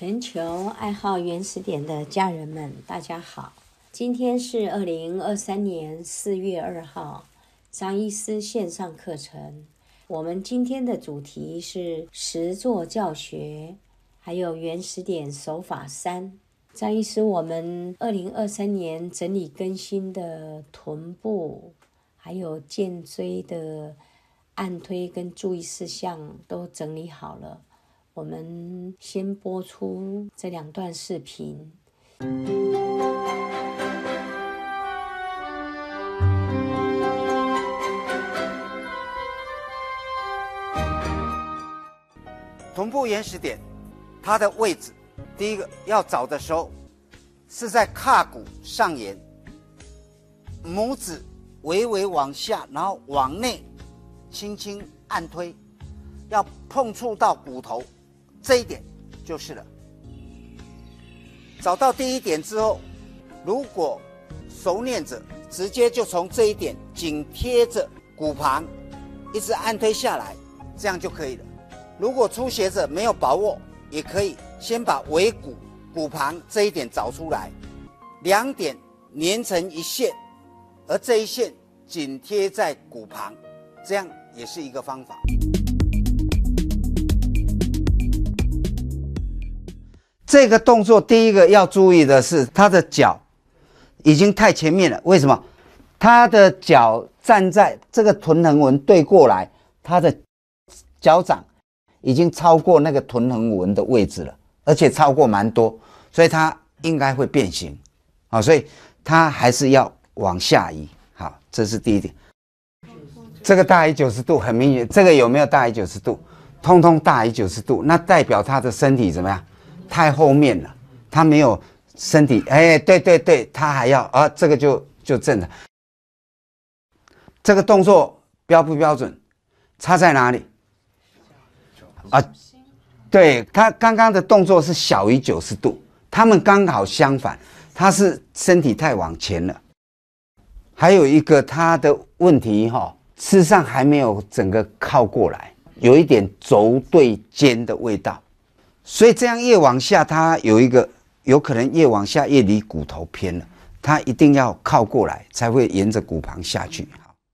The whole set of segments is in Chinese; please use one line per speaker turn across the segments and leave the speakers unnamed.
全球爱好原始点的家人们，大家好！今天是2023年4月2号，张医师线上课程。我们今天的主题是实作教学，还有原始点手法3。张医师，我们2023年整理更新的臀部，还有肩椎的按推跟注意事项都整理好了。我们先播出这2段视频。
臀部原始点，它的位置，第一个要找的时候是在胯骨上沿，拇指微微往下，然后往内轻轻按推，要碰触到骨头。这一点就是了。找到第一点之后，如果熟练者直接就从这一点紧贴着骨旁一直按推下来，这样就可以了。如果初学者没有把握，也可以先把尾骨骨旁这一点找出来，2点连成一线，而这一线紧贴在骨旁，这样也是一个方法。这个动作第一个要注意的是，他的脚已经太前面了。为什么？他的脚站在这个臀横纹对过来，他的脚掌已经超过那个臀横纹的位置了，而且超过蛮多，所以他应该会变形。好，所以他还是要往下移。好，这是第一点。这个大于90度，很明显，这个有没有大于90度？通通大于90度，那代表他的身体怎么样？太后面了，他没有身体，对，他还要这个就正了。这个动作标不标准？差在哪里？对，他刚刚的动作是小于90度，他们刚好相反，他是身体太往前了。还有一个他的问题事实上还没有整个靠过来，有一点轴对肩的味道。所以这样越往下，它有可能越往下越离骨头偏了，它一定要靠过来才会沿着骨旁下去。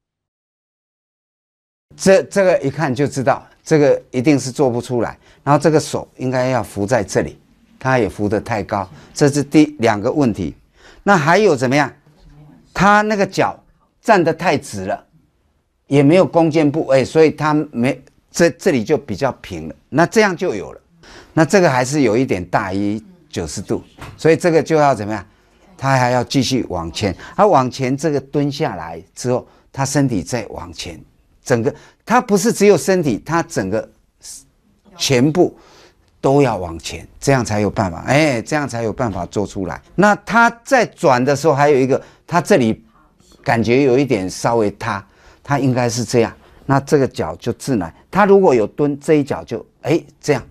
这个一看就知道，这个一定是做不出来。然后这个手应该要扶在这里，它也扶得太高，这是第2个问题。那还有怎么样？他那个脚站得太直了，也没有弓箭步，所以他没这里就比较平了。那这样就有了。那这个还是有一点大于90度，所以这个就要怎么样？他还要继续往前，往前这个蹲下来之后，他身体再往前，整个他不是只有身体，他整个全部都要往前，这样才有办法，这样才有办法做出来。那他在转的时候，还有一个，他这里感觉有一点稍微塌，他应该是这样，那这个脚就自然，他如果有蹲，这一脚就这样。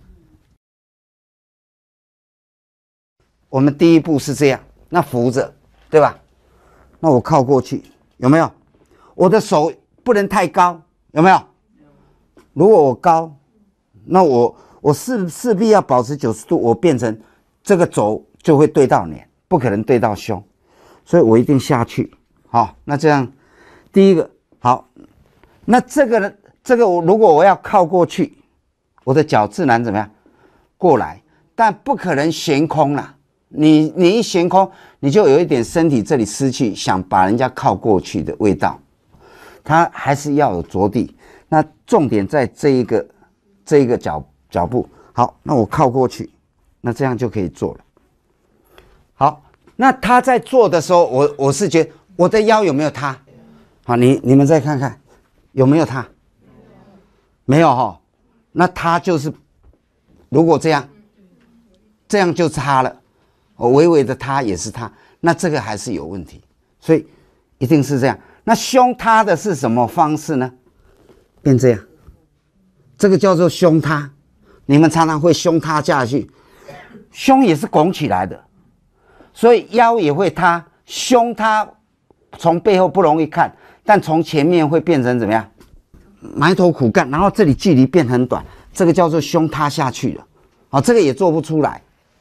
我们第一步是这样，那扶着，对吧？那我靠过去，有没有？我的手不能太高，有没有？如果我高，那我势必要保持90度，我变成这个轴就会对到脸，不可能对到胸，所以我一定下去。好，那这样，第一个好，那这个如果我要靠过去，我的脚自然怎么样？过来，但不可能悬空啦。你一悬空，你就有一点身体这里失去想把人家靠过去的味道，它还是要有着地。那重点在这一个脚步。好，那我靠过去，那这样就可以做了。好，那他在做的时候，我是觉得我的腰有没有塌？好，你们再看看有没有塌？没有那他就是如果这样就塌了。微微的塌也是塌，那这个还是有问题，所以一定是这样。那胸塌的是什么方式呢？变这样，这个叫做胸塌。你们常常会胸塌下去，胸也是拱起来的，所以腰也会塌。胸塌从背后不容易看，但从前面会变成怎么样？埋头苦干，然后这里距离变很短，这个叫做胸塌下去了。这个也做不出来。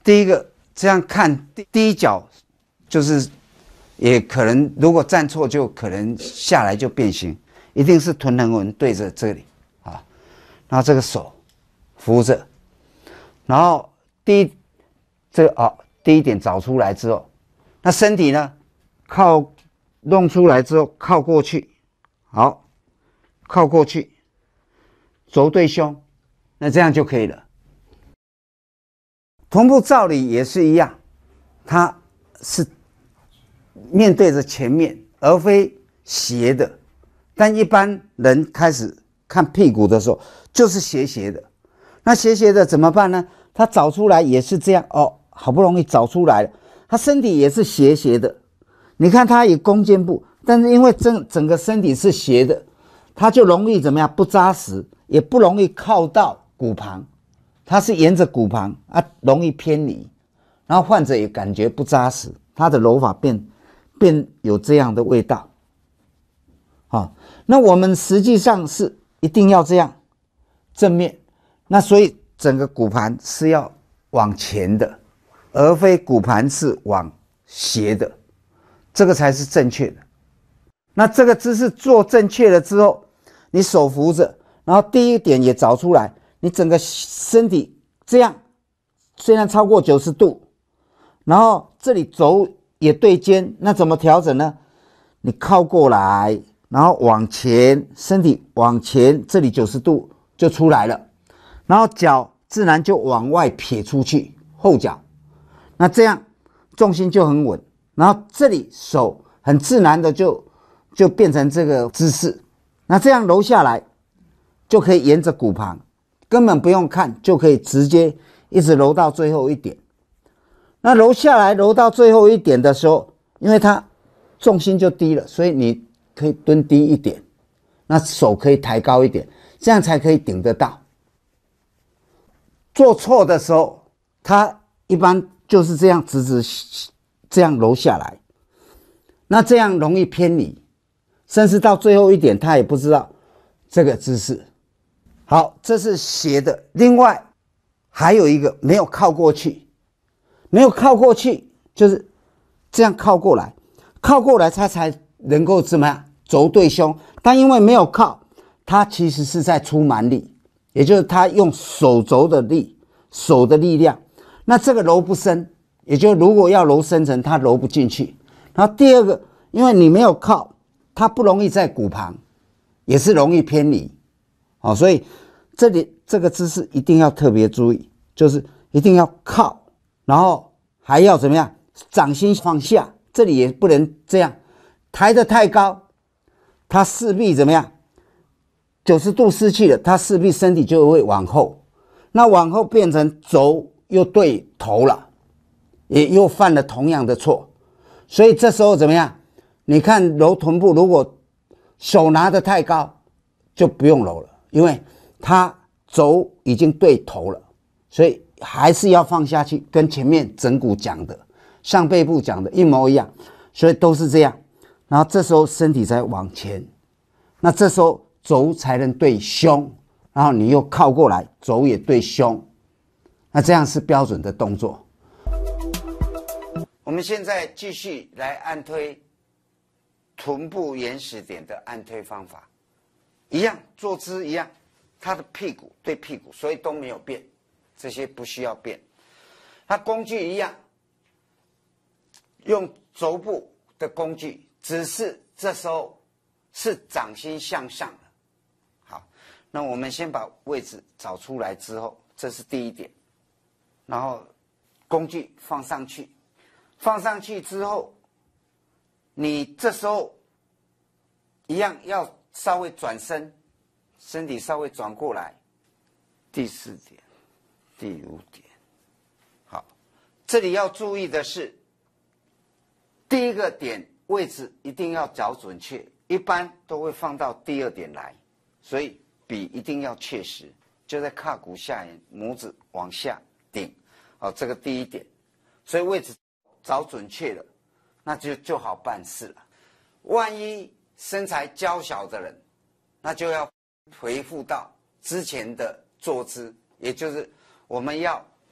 第一个这样看，第一脚就是也可能如果站错就可能下来就变形，一定是臀横纹对着这里啊，然后这个手扶着，然后第一点找出来之后，那身体呢弄出来之后靠过去，好，靠过去，肘对胸，那这样就可以了。臀部照理也是一样，它是面对着前面，而非斜的。但一般人开始看屁股的时候，就是斜斜的。那斜斜的怎么办呢？他找出来也是这样哦，好不容易找出来了，他身体也是斜斜的。你看他以弓箭步，但是因为整个身体是斜的，他就容易怎么样？不扎实，也不容易靠到骨旁。它是沿着骨旁啊，容易偏离，然后患者也感觉不扎实，他的揉法变有这样的味道。好，那我们实际上是一定要这样正面，那所以整个骨盘是要往前的，而非骨盘是往斜的，这个才是正确的。那这个姿势做正确了之后，你手扶着，然后第一点也找出来。你整个身体这样，虽然超过90度，然后这里肘也对肩，那怎么调整呢？你靠过来，然后往前，身体往前，这里90度就出来了，然后脚自然就往外撇出去，后脚，那这样重心就很稳，然后这里手很自然的就变成这个姿势，那这样揉下来就可以沿着骨旁。根本不用看，就可以直接一直揉到最后一点。那揉下来，揉到最后一点的时候，因为它重心就低了，所以你可以蹲低一点，那手可以抬高一点，这样才可以顶得到。做错的时候，它一般就是这样直这样揉下来，那这样容易偏离，甚至到最后一点，他也不知道这个姿势。好，这是斜的。另外还有一个没有靠过去，没有靠过去就是这样靠过来，靠过来它才能够怎么样？肘对胸。但因为没有靠，它其实是在出蛮力，也就是它用手肘的力，手的力量。那这个揉不深，也就如果要揉深层，它揉不进去。然后第二个，因为你没有靠，它不容易在骨旁，也是容易偏离。好，所以这里这个姿势一定要特别注意，就是一定要靠，然后还要怎么样？掌心放下，这里也不能这样抬得太高，它势必怎么样？90度失去了，它势必身体就会往后，那往后变成肘又对头了，也又犯了同样的错，所以这时候怎么样？你看揉臀部，如果手拿得太高，就不用揉了。因为它肘已经对头了，所以还是要放下去，跟前面整骨讲的上背部讲的一模一样，所以都是这样。然后这时候身体才往前，那这时候肘才能对胸，然后你又靠过来，肘也对胸，那这样是标准的动作。我们现在继续来按推臀部原始点的按推方法。一样坐姿一样，他的屁股对屁股，所以都没有变，这些不需要变。他工具一样，用肘部的工具，只是这时候是掌心向上的。好，那我们先把位置找出来之后，这是第一点，然后工具放上去，放上去之后，你这时候一样要稍微转身，身体稍微转过来。第4点，第5点。好，这里要注意的是，第一个点位置一定要找准确，一般都会放到第2点来，所以笔一定要确实，就在胯骨下沿，拇指往下顶。好，这个第1点，所以位置找准确了，那就好办事了。万一身材娇小的人，那就要回复到之前的坐姿，也就是我们要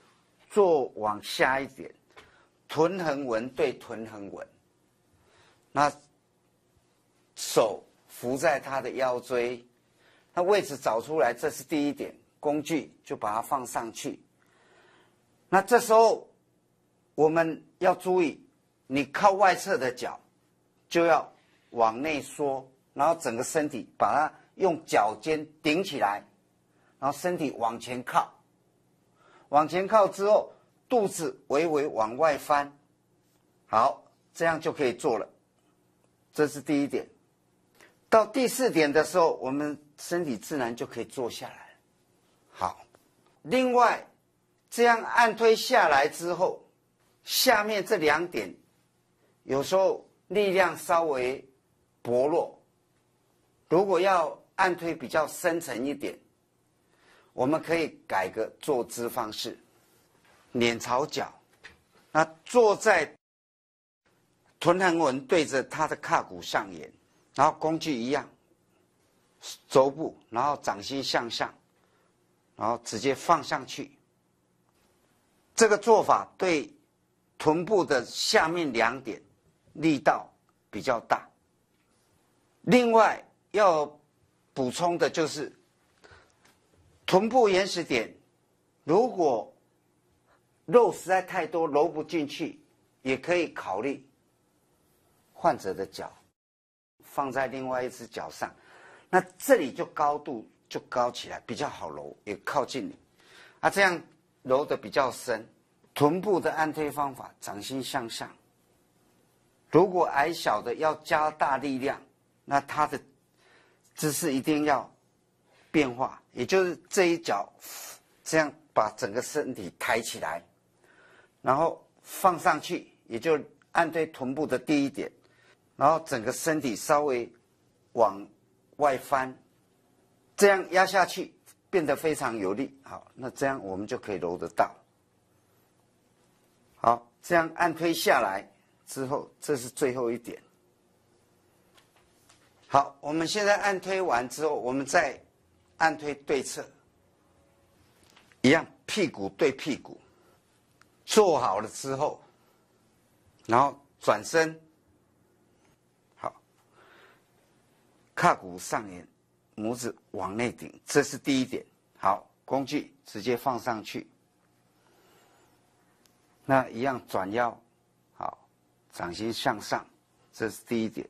做往下一点，臀横纹对臀横纹，那手扶在他的腰椎，那位置找出来，这是第一点，工具就把它放上去。那这时候我们要注意，你靠外侧的脚就要往内缩，然后整个身体把它用脚尖顶起来，然后身体往前靠，往前靠之后，肚子微微往外翻，好，这样就可以做了。这是第一点。到第4点的时候，我们身体自然就可以坐下来了。好，另外这样按推下来之后，下面这2点有时候力量稍微薄弱，如果要按推比较深层一点，我们可以改个坐姿方式，脸朝脚，那坐在臀横纹对着他的胯骨上沿，然后工具一样，肘部，然后掌心向上，然后直接放上去。这个做法对臀部的下面2点力道比较大。另外要补充的就是臀部原始点，如果肉实在太多揉不进去，也可以考虑患者的脚放在另外一只脚上，那这里就高度就高起来，比较好揉，也靠近你啊，这样揉的比较深。臀部的按推方法，掌心向上。如果矮小的要加大力量，那他的姿势一定要变化，也就是这一脚这样把整个身体抬起来，然后放上去，也就按推臀部的第一点，然后整个身体稍微往外翻，这样压下去变得非常有力。好，那这样我们就可以揉得到。好，这样按推下来之后，这是最后一点。好，我们现在按推完之后，我们再按推对侧，一样屁股对屁股，做好了之后，然后转身，好，胯骨上沿，拇指往内顶，这是第一点。好，工具直接放上去。那一样转腰，好，掌心向上，这是第一点。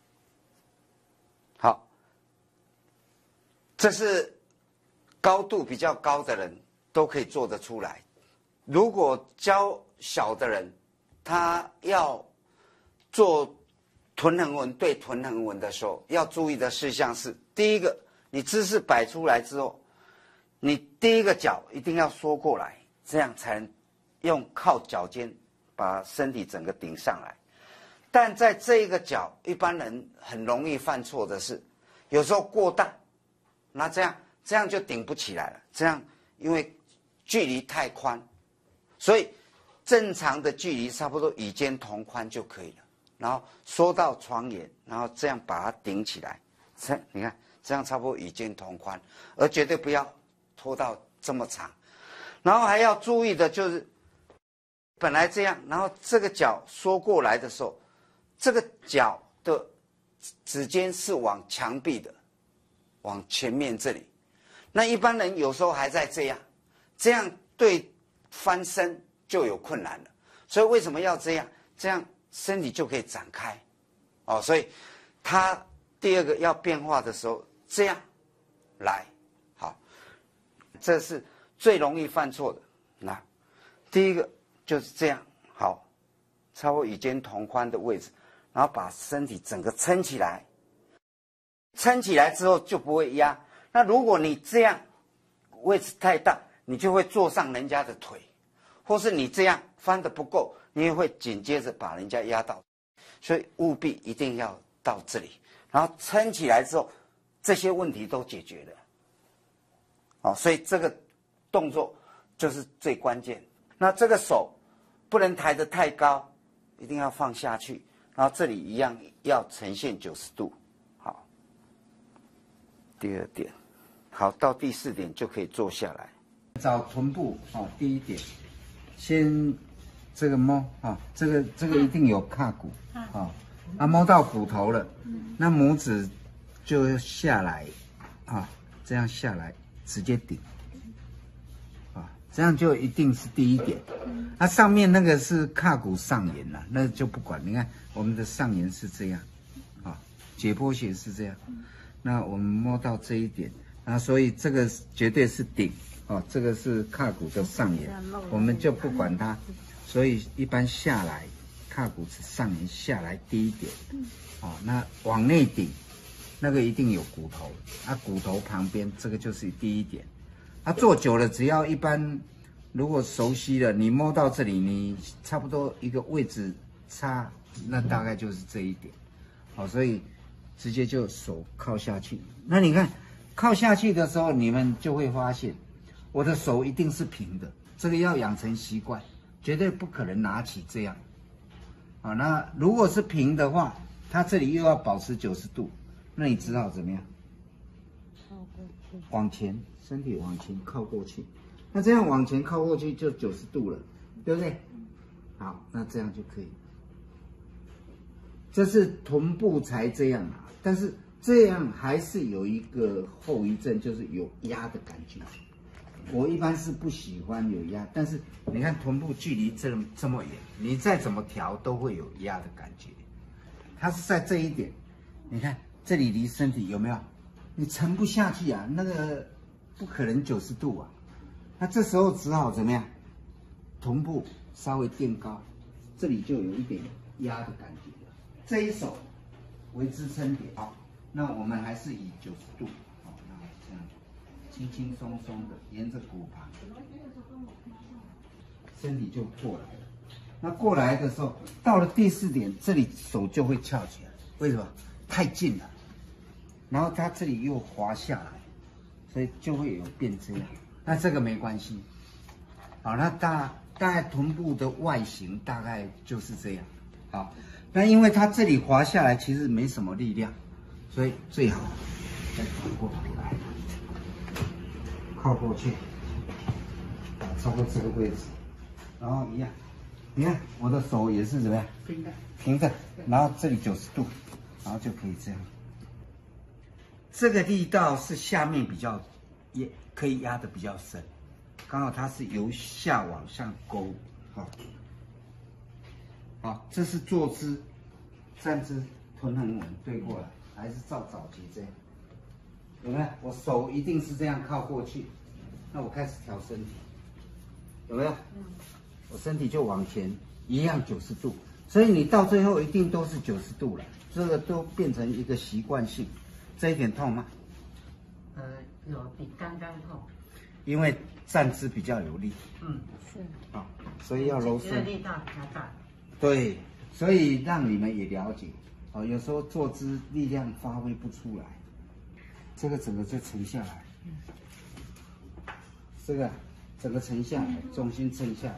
好，这是高度比较高的人都可以做得出来。如果较小的人，他要做臀横纹对臀横纹的时候，要注意的事项是：第一个，你姿势摆出来之后，你第一个脚一定要缩过来，这样才能用靠脚尖把身体整个顶上来。但在这一个脚，一般人很容易犯错的是，有时候过大，那这样就顶不起来了。这样因为距离太宽，所以正常的距离差不多与肩同宽就可以了。然后缩到床沿，然后这样把它顶起来。你看，这样差不多与肩同宽，而绝对不要拖到这么长。然后还要注意的就是，本来这样，然后这个脚缩过来的时候，这个脚的指尖是往墙壁的，往前面这里。那一般人有时候还在这样对翻身就有困难了。所以为什么要这样？这样身体就可以展开。哦，所以他第二个要变化的时候，这样来，好，这是最容易犯错的。那第一个就是这样，好，超过与肩同宽的位置，然后把身体整个撑起来，撑起来之后就不会压。那如果你这样位置太大，你就会坐上人家的腿，或是你这样翻得不够，你也会紧接着把人家压到。所以务必一定要到这里，然后撑起来之后，这些问题都解决了。好，所以这个动作就是最关键。那这个手不能抬得太高，一定要放下去，然后这里一样要呈现90度。好，第二点，好，到第4点就可以坐下来。找臀部，第一点先这个摸啊，这个一定有胯骨啊，摸到骨头了，那拇指就下来啊，这样下来直接顶啊，这样就一定是第一点。那上面那个是胯骨上沿了，那就不管。你看我们的上沿是这样啊，解剖学是这样。那我们摸到这一点，啊，所以这个绝对是顶哦，这个是胯骨的上沿，我们就不管它。所以一般下来，胯骨上沿下来第一点，啊，那往内顶，那个一定有骨头，啊，骨头旁边这个就是第一点。啊，做久了，只要一般如果熟悉了，你摸到这里，你差不多一个位置差，那大概就是这一点，好，所以。直接就手靠下去，那你看靠下去的时候，你们就会发现，我的手一定是平的，这个要养成习惯，绝对不可能拿起这样。好，那如果是平的话，它这里又要保持90度，那你只好怎么样？往前，身体往前靠过去，那这样往前靠过去就90度了，对不对？好，那这样就可以。这是臀部才这样啊。但是这样还是有一个后遗症，就是有压的感觉。我一般是不喜欢有压，但是你看臀部距离这么远，你再怎么调都会有压的感觉。它是在这一点，你看这里离身体有没有？你沉不下去啊，那个不可能90度啊。那这时候只好怎么样？臀部稍微垫高，这里就有一点压的感觉了。这一手为支撑点，好，那我们还是以90度，好，那这样轻轻松松的沿着骨盘，身体就过来了。那过来的时候，到了第4点，这里手就会翘起来，为什么？太近了，然后它这里又滑下来，所以就会有变这样。那这个没关系，好，那大概臀部的外形大概就是这样，好。那因为它这里滑下来，其实没什么力量，所以最好再反过来，靠过去，差不多这个位置，然后一样，你看我的手也是怎么样？平的，然后这里90度，然后就可以这样。这个力道是下面比较也可以压得比较深，刚好它是由下往上勾，好。好，这是坐姿，站姿，臀很稳，对过来，还是照早期这样，有没有？我手一定是这样靠过去，那我开始调身体，有没有？我身体就往前，一样90度，所以你到最后一定都是90度了，这个都变成一个习惯性。这一点痛吗？
有比刚刚痛，
因为站姿比较有力，
是
啊，所以要柔顺，
力道比较大。对，
所以让你们也了解，哦，有时候坐姿力量发挥不出来，这个整个就沉下来，这个整个沉下来，重心沉下来。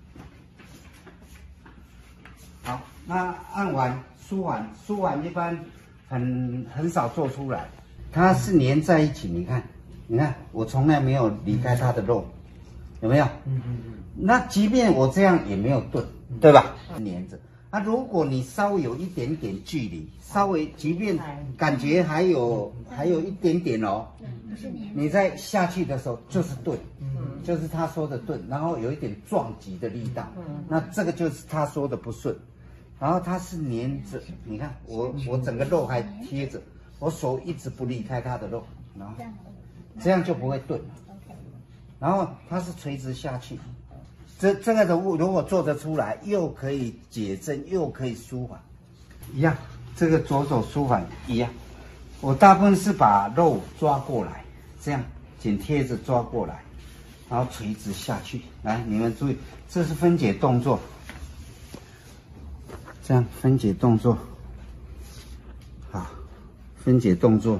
好，那按完、梳完一般很少做出来，它是粘在一起。你看，我从来没有离开它的肉，有没有？那即便我这样也没有顿，对吧？粘着。那如果你稍微有一点点距离，稍微即便感觉还有一点点哦，你在下去的时候就是顿，就是他说的顿，然后有一点撞击的力道，那这个就是他说的不顺。然后它是粘着，你看我整个肉还贴着，我手一直不离开它的肉，然后这样就不会顿。然后它是垂直下去，这个的如果做得出来，又可以解震，又可以舒缓，一样。这个左手舒缓一样，我大部分是把肉抓过来，这样紧贴着抓过来，然后垂直下去。来，你们注意，这是分解动作。这样分解动作，好，分解动作，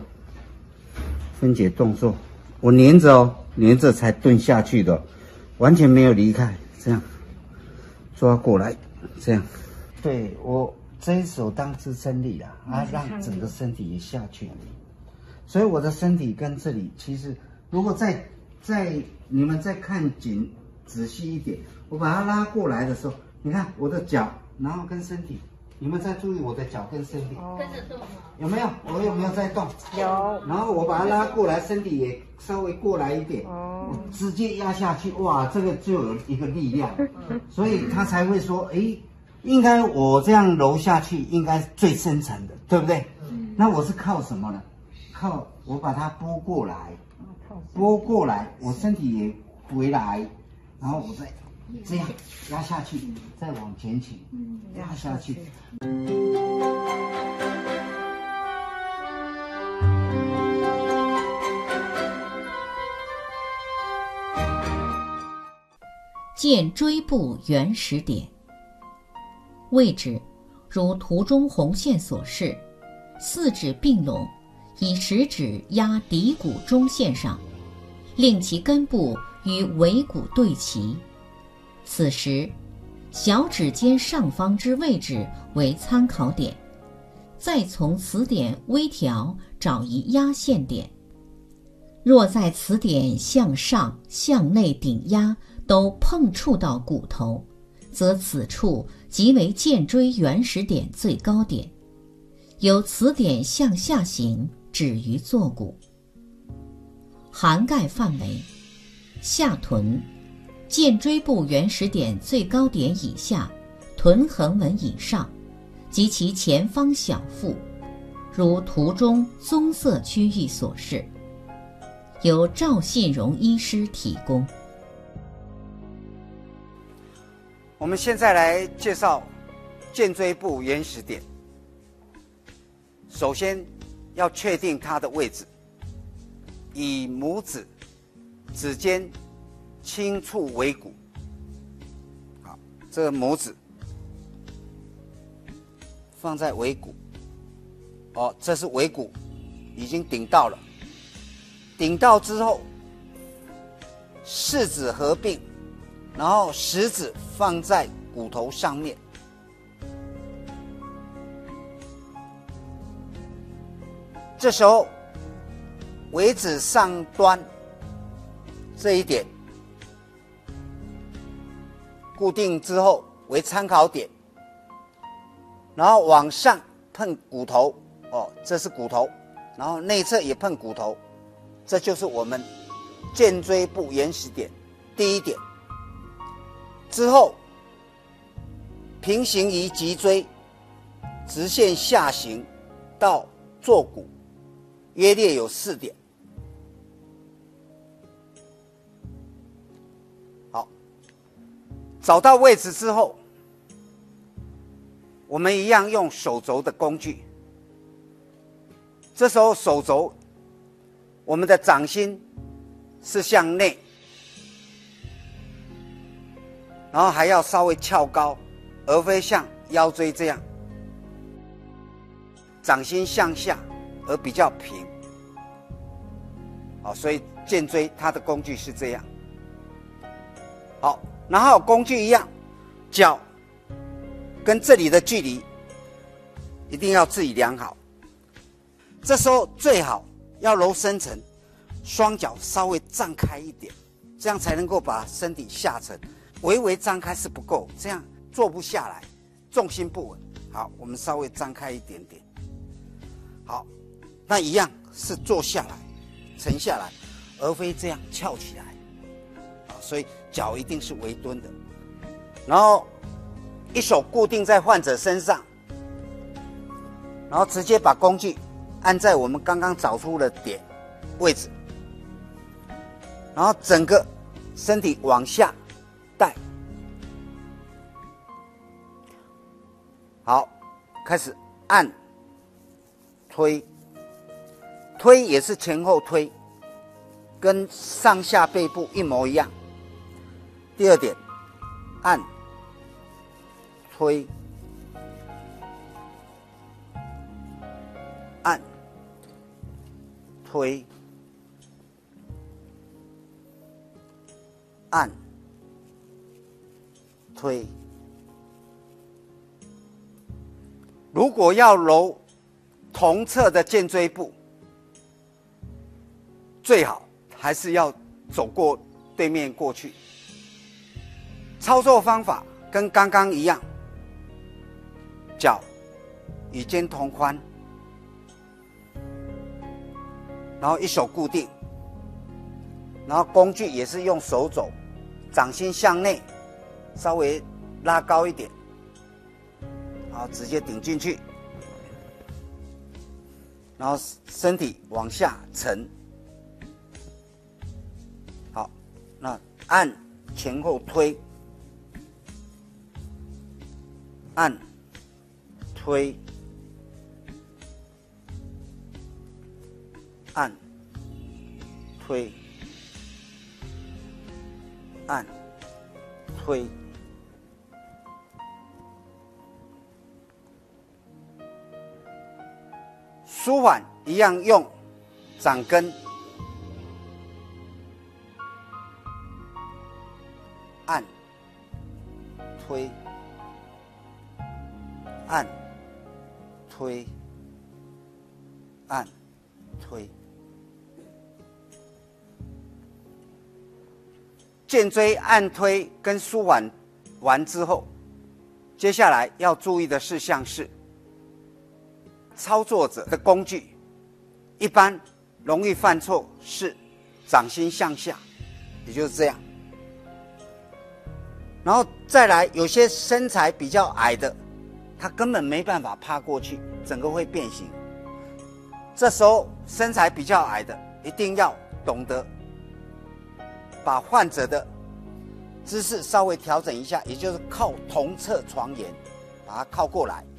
我粘着哦，粘着才蹲下去的，完全没有离开，这样抓过来，这样，对我这一手当支撑力啊，让整个身体也下去，所以我的身体跟这里其实，如果在你们再看紧仔细一点，我把它拉过来的时候，你看我的脚，然后跟身体，你们在注意我的脚跟身体，
跟着动吗？
有没有？我有没有在动？
有。
然后我把它拉过来，身体也稍微过来一点，我直接压下去，哇，这个就有一个力量，所以他才会说，哎，应该我这样揉下去，应该最深层的，对不对？那我是靠什么呢？靠我把它拨过来，拨过来，我身体也回来，然后我再这样压下去，再往前倾，压下去。
剑椎部原始点，位置如图中红线所示，四指并拢，以食指压骶骨中线上，令其根部与尾骨对齐。此时，小指尖上方之位置为参考点，再从此点微调找一压线点。若在此点向上、向内顶压都碰触到骨头，则此处即为剑椎原始点最高点，由此点向下行止于坐骨。涵盖范围：下臀，剑椎部原始点最高点以下，臀横纹以上，及其前方小腹，如图中棕色区域所示。由赵信荣医师提供。
我们现在来介绍剑椎部原始点。首先要确定它的位置，以拇指指尖轻触尾骨。好，这个拇指放在尾骨，哦，这是尾骨已经顶到了。顶到之后，四指合并，然后食指放在骨头上面，这时候尾指上端这一点固定之后为参考点，然后往上碰骨头，哦，这是骨头，然后内侧也碰骨头。这就是我们剑椎部原始点第一点。之后平行于脊椎，直线下行到坐骨，约略有4点。好，找到位置之后，我们一样用手肘的工具。这时候手肘，我们的掌心是向内，然后还要稍微翘高，而非像腰椎这样，掌心向下而比较平。好，所以剑椎它的工具是这样。好，然后工具一样，脚跟这里的距离一定要自己量好。这时候最好要揉深层，双脚稍微张开一点，这样才能够把身体下沉。微微张开是不够，这样坐不下来，重心不稳。好，我们稍微张开一点点。好，那一样是坐下来，沉下来，而非这样翘起来。啊，所以脚一定是微蹲的。然后一手固定在患者身上，然后直接把工具按在我们刚刚找出的点位置，然后整个身体往下带。好，开始按推，推也是前后推，跟上下背部一模一样。第二点，按推，按推，按推。如果要揉同侧的剑椎部，最好还是要走过对面过去， 操作方法跟刚刚一样，脚与肩同宽，然后一手固定，然后工具也是用手肘，掌心向内，稍微拉高一点，然后直接顶进去，然后身体往下沉。好，那按前后推，按推，按推，按推。舒缓一样用掌根按推，按推，按推。肩椎按推跟舒缓完之后，接下来要注意的事项是，操作者的工具一般容易犯错是掌心向下，也就是这样。然后再来，有些身材比较矮的，他根本没办法趴过去，整个会变形。这时候身材比较矮的一定要懂得把患者的姿势稍微调整一下，也就是靠同侧床沿把它靠过来，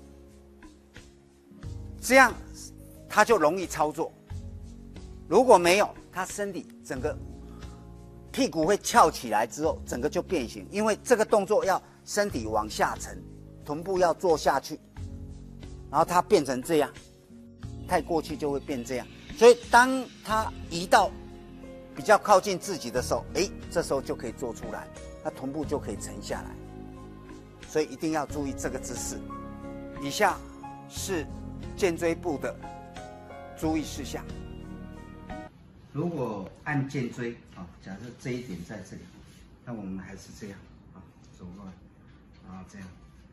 这样他就容易操作。如果没有，他身体整个屁股会翘起来之后，整个就变形，因为这个动作要身体往下沉，臀部要坐下去，然后它变成这样，太过去就会变这样。所以当他移到比较靠近自己的时候，这时候就可以做出来，那臀部就可以沉下来。所以一定要注意这个姿势。以下是肩椎部的注意事项。如果按肩椎假设这一点在这里，那我们还是这样走过来，然后这样，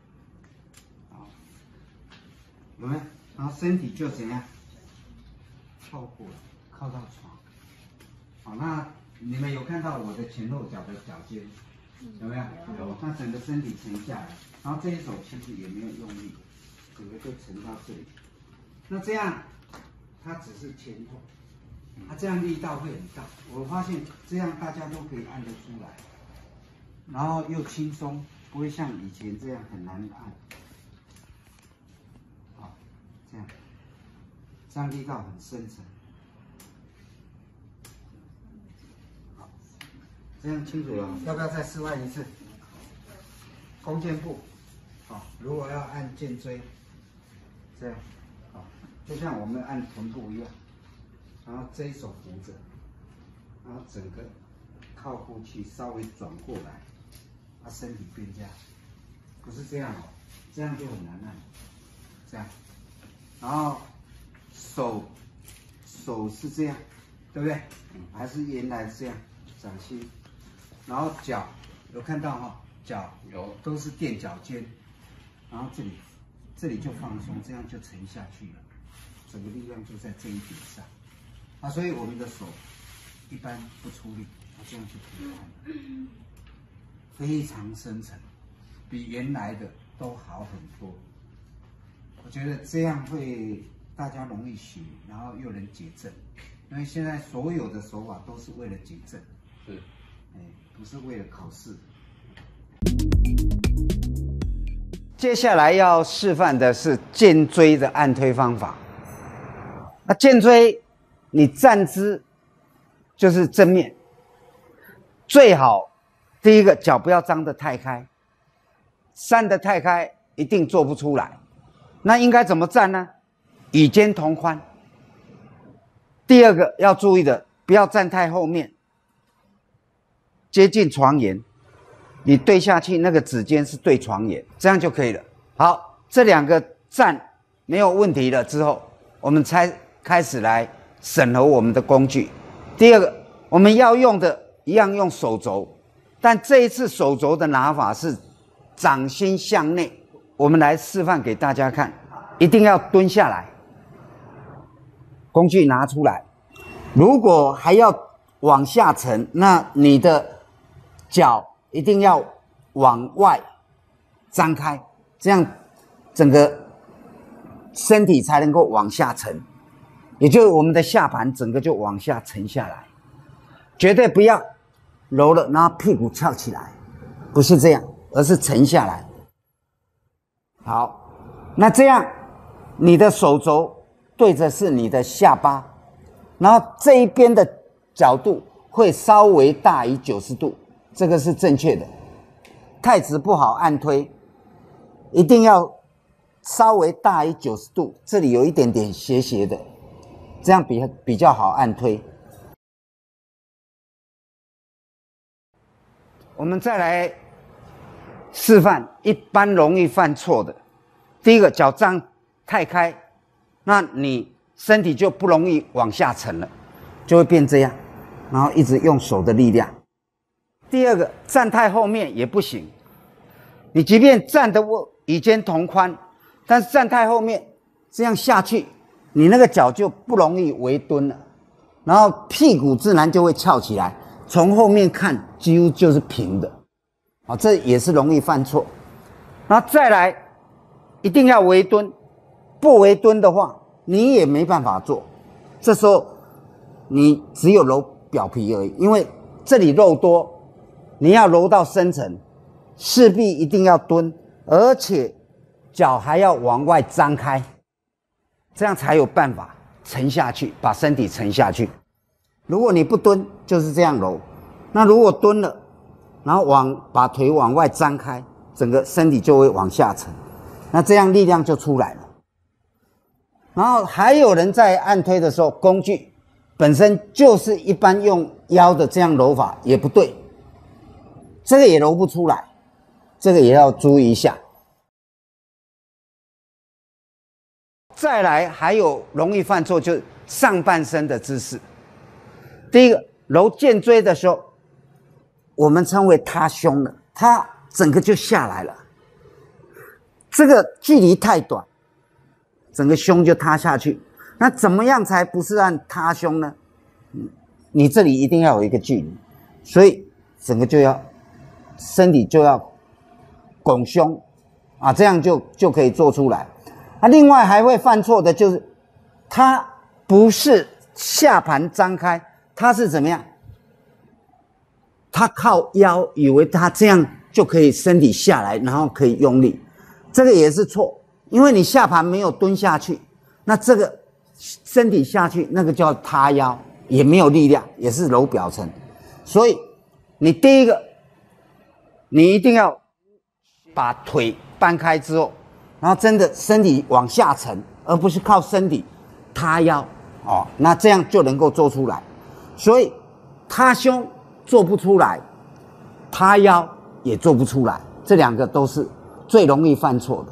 有没有？然后身体就怎样靠过来，靠到床。那你们有看到我的前后脚的脚尖，有没有？有。那整个身体沉下来，然后这一手其实也没有用力，整个就沉到这里。那这样，它只是前后。这样力道会很大，我发现这样大家都可以按得出来，然后又轻松，不会像以前这样很难按。这样力道很深沉。好，这样清楚了，要不要再示范一次？弓箭步，如果要按肩椎，这样，就像我们按臀部一样。然后这一手扶着，然后整个靠过去，稍微转过来，身体变这样，不是这样这样就很难按，这样，然后手是这样，对不对？还是原来这样，掌心，然后脚有看到脚有都是垫脚尖，然后这里就放松，这样就沉下去了，整个力量就在这一点上。所以我们的手一般不出力，这样就可以按，非常深沉，比原来的都好很多。我觉得这样会大家容易学，然后又能解正，因为现在所有的手法都是为了解正，是，不是为了考试。接下来要示范的是肩椎的按推方法。那肩椎。你站姿就是正面，最好第一个脚不要张得太开，扇得太开一定做不出来。那应该怎么站呢？与肩同宽。第二个要注意的，不要站太后面，接近床沿，你对下去那个指尖是对床沿，这样就可以了。好，这两个站没有问题了之后，我们才开始来审核我们的工具。第二个，我们要用的一样用手肘但这一次手肘的拿法是掌心向内，我们来示范给大家看，一定要蹲下来，工具拿出来。如果还要往下沉，那你的脚一定要往外张开，这样整个身体才能够往下沉，也就是我们的下盘整个就往下沉下来，绝对不要揉了，然后屁股翘起来，不是这样，而是沉下来。好，那这样你的手肘对着是你的下巴，然后这一边的角度会稍微大于90度，这个是正确的。太直不好按推，一定要稍微大于90度，这里有一点点斜斜的，这样比较好按推。我们再来示范一般容易犯错的。第一个，脚张太开，那你身体就不容易往下沉了，就会变这样，然后一直用手的力量。第二个，站太后面也不行，你即便站得与肩同宽，但是站太后面，这样下去，你那个脚就不容易微蹲了，然后屁股自然就会翘起来，从后面看几乎就是平的，好，这也是容易犯错。然后再来，一定要微蹲，不微蹲的话，你也没办法做。这时候你只有揉表皮而已，因为这里肉多，你要揉到深层，势必一定要蹲，而且脚还要往外张开，这样才有办法沉下去，把身体沉下去。如果你不蹲，就是这样揉。那如果蹲了，然后把腿往外张开，整个身体就会往下沉，那这样力量就出来了。然后还有人在按推的时候，工具本身就是一般用腰的这样揉法也不对，这个也揉不出来，这个也要注意一下。再来还有容易犯错，就是上半身的姿势。第一个，揉肩椎的时候，我们称为塌胸了，它整个就下来了，这个距离太短，整个胸就塌下去。那怎么样才不是按塌胸呢？你这里一定要有一个距离，所以整个身体就要拱胸啊，这样就可以做出来。另外还会犯错的就是，它不是下盘张开，它是怎么样？他靠腰，以为他这样就可以身体下来，然后可以用力，这个也是错，因为你下盘没有蹲下去，那这个身体下去，那个叫塌腰，也没有力量，也是揉表层。所以你第一个，你一定要把腿搬开之后，然后真的身体往下沉，而不是靠身体塌腰哦，那这样就能够做出来。所以塌胸做不出来，塌腰也做不出来，这两个都是最容易犯错的。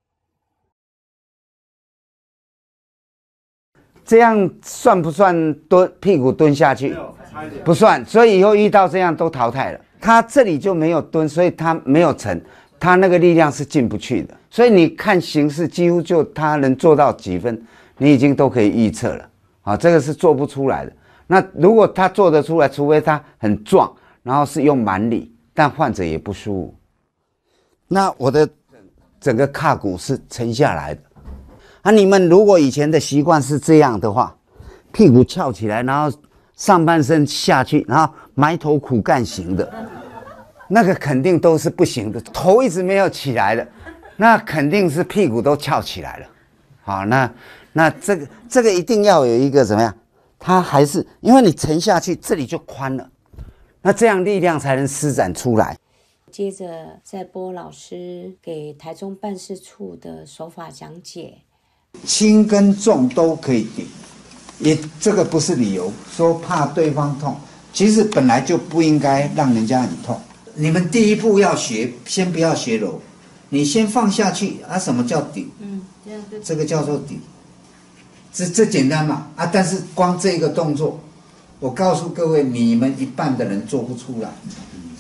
这样算不算屁股蹲下去？不算，所以以后遇到这样都淘汰了。他这里就没有蹲，所以他没有沉，他那个力量是进不去的。所以你看形势，几乎就他能做到几分，你已经都可以预测了。好，这个是做不出来的。那如果他做得出来，除非他很壮，然后是用蛮力，但患者也不舒服。那我的整个胯骨是沉下来的。你们如果以前的习惯是这样的话，屁股翘起来，然后上半身下去，然后埋头苦干型的，那个肯定都是不行的。头一直没有起来的，那肯定是屁股都翘起来了。好，那这个一定要有一个怎么样？它还是因为你沉下去，这里就宽了，那这样力量才能施展出来。
接着再播老师给台中办事处的手法讲解。
轻跟重都可以顶，也这个不是理由，说怕对方痛，其实本来就不应该让人家很痛。你们第一步要学，先不要学揉，你先放下去啊。什么叫顶？这个叫做顶。这简单嘛啊！但是光这个动作，我告诉各位，你们一半的人做不出来。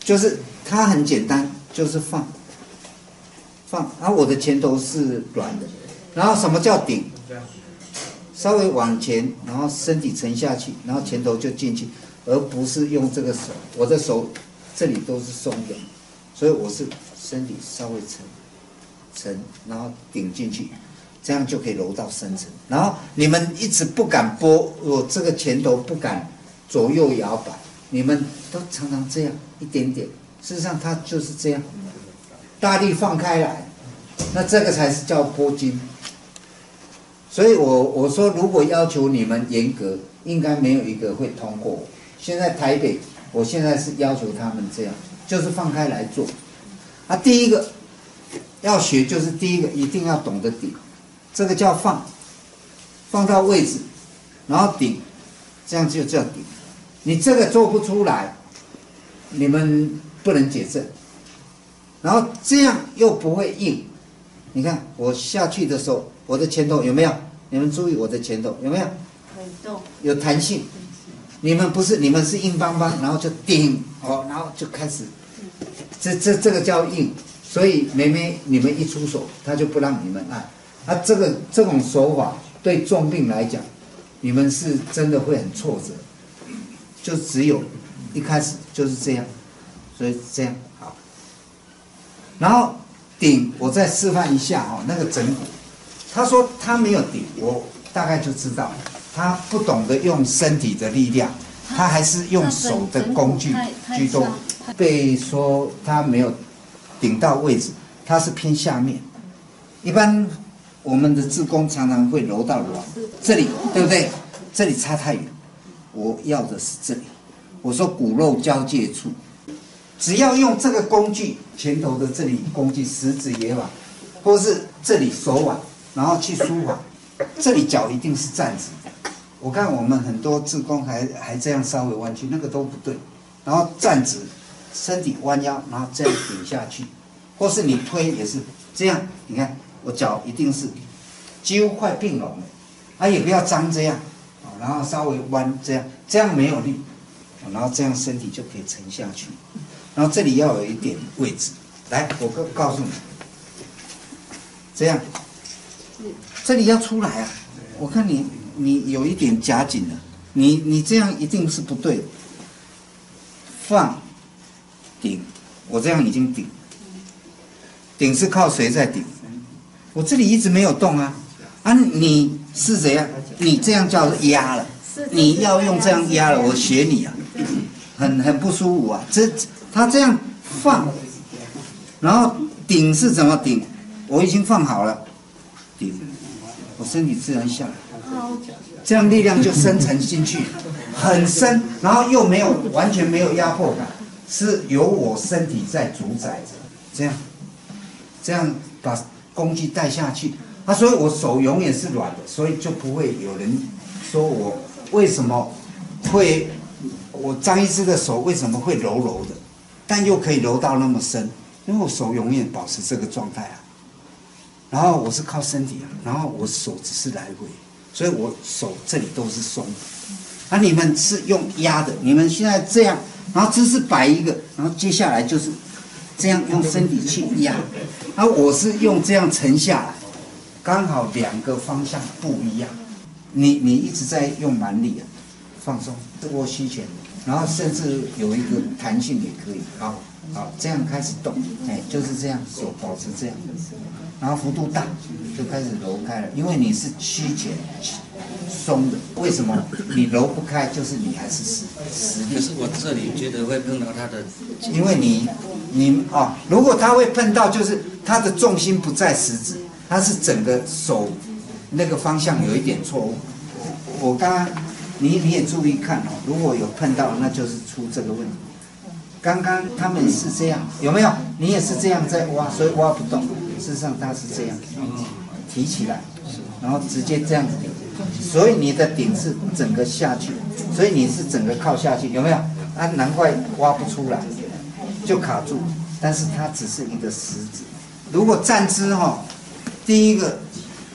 就是它很简单，就是放，然后我的前头是软的，然后什么叫顶？稍微往前，然后身体沉下去，然后前头就进去，而不是用这个手，我的手这里都是松的，所以我是身体稍微沉，然后顶进去，这样就可以揉到深层。然后你们一直不敢拨，我这个前头不敢左右摇摆，你们都常常这样一点点，事实上它就是这样，大力放开来，那这个才是叫拨筋。所以我说，如果要求你们严格，应该没有一个会通过我。现在台北，我现在是要求他们这样，就是放开来做。第一个要学，就是第一个一定要懂得顶，这个叫放到位置，然后顶，这样就叫顶。你这个做不出来，你们不能解正。然后这样又不会硬，你看我下去的时候。我的前头有没有？你们注意我的前头有没有？有弹性。你们不是，你们是硬邦邦，然后就顶然后就开始，这个叫硬。所以妹妹你们一出手，他就不让你们按。这种手法对重病来讲，你们是真的会很挫折。就只有一开始就是这样，所以这样好。然后顶，我再示范一下那个整骨。他说他没有顶，我大概就知道，他不懂得用身体的力量，他还是用手的工具居多。被说他没有顶到位置，他是偏下面。一般我们的志工常常会揉到软，这里对不对？这里差太远，我要的是这里。我说骨肉交界处，只要用这个工具，前头的这里工具，食指也好，或是这里手腕。然后去舒缓，这里脚一定是站直。我看我们很多志工还这样稍微弯曲，那个都不对。然后站直，身体弯腰，然后这样顶下去，或是你推也是这样。你看我脚一定是几乎快并拢了，也不要张这样，然后稍微弯这样没有力，然后这样身体就可以沉下去。然后这里要有一点位置，来，我告诉你，这样。这里要出来啊！我看你有一点夹紧了，你这样一定是不对的。放顶，我这样已经顶是靠谁在顶？我这里一直没有动啊！你是怎样？你这样叫压了，你要用这样压了，我学你啊，很不舒服啊！他这样放，然后顶是怎么顶？我已经放好了。我身体自然下来，这样力量就深沉进去，很深，然后又完全没有压迫感，是由我身体在主宰着，这样把工具带下去。所以我手永远是软的，所以就不会有人说我为什么会，我张医师的手为什么会柔柔的，但又可以柔到那么深，因为我手永远保持这个状态啊。然后我是靠身体然后我手只是来回，所以我手这里都是松的。你们是用压的，你们现在这样，然后姿势摆一个，然后接下来就是这样用身体去压。我是用这样沉下来，刚好两个方向不一样。你一直在用蛮力放松，握膝拳，然后甚至有一个弹性也可以。好，这样开始动，就是这样，手保持这样。然后幅度大，就开始揉开了，因为你是屈前松的，为什么你揉不开？就是你还是实力。
可是我这里觉得会碰到他的，
因为你如果他会碰到，就是他的重心不在食指，他是整个手那个方向有一点错误。我刚刚你也注意看如果有碰到，那就是出这个问题。刚刚他们是这样，有没有？你也是这样在挖，所以挖不动。事实上它是这样提起来，然后直接这样子顶，所以你的顶是整个下去，所以你是整个靠下去，有没有？难怪挖不出来，就卡住。但是它只是一个食指。如果站姿第一个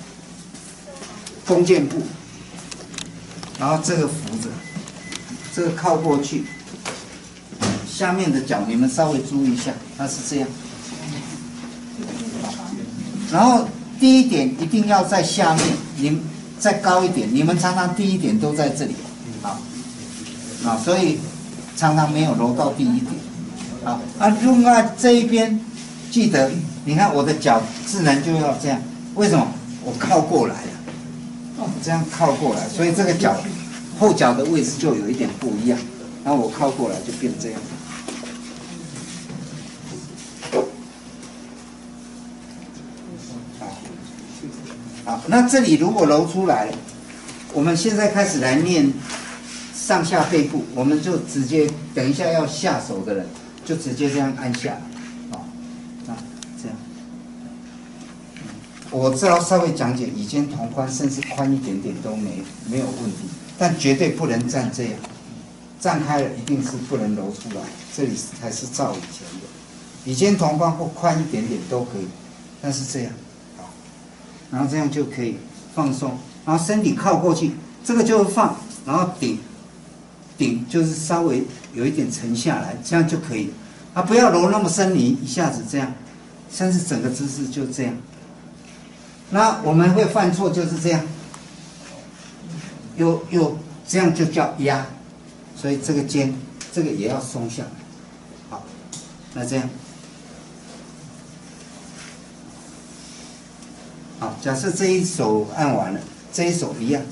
弓箭步，然后这个扶着，这个靠过去。 下面的脚你们稍微注意一下，它是这样。然后第一点一定要在下面，你们再高一点，你们常常第一点都在这里，所以常常没有揉到第一点。另外这一边记得，你看我的脚自然就要这样，为什么？我靠过来了，这样靠过来，所以这个脚后脚的位置就有一点不一样，然后我靠过来就变这样。好，那这里如果揉出来，我们现在开始来练上下背部，我们就直接等一下要下手的人就直接这样按下来，这样。我只要稍微讲解倚肩同宽，甚至宽一点点都没有问题，但绝对不能站这样，站开了一定是不能揉出来，这里才是照以前的。倚肩同宽或宽一点点都可以，但是这样。然后这样就可以放松，然后身体靠过去，这个就放，然后顶就是稍微有一点沉下来，这样就可以了。不要揉那么深，你一下子这样，甚至整个姿势就这样。那我们会犯错就是这样，又这样就叫压，所以这个肩这个也要松下来。好，那这样。好，假设这一手按完了，这一手一样，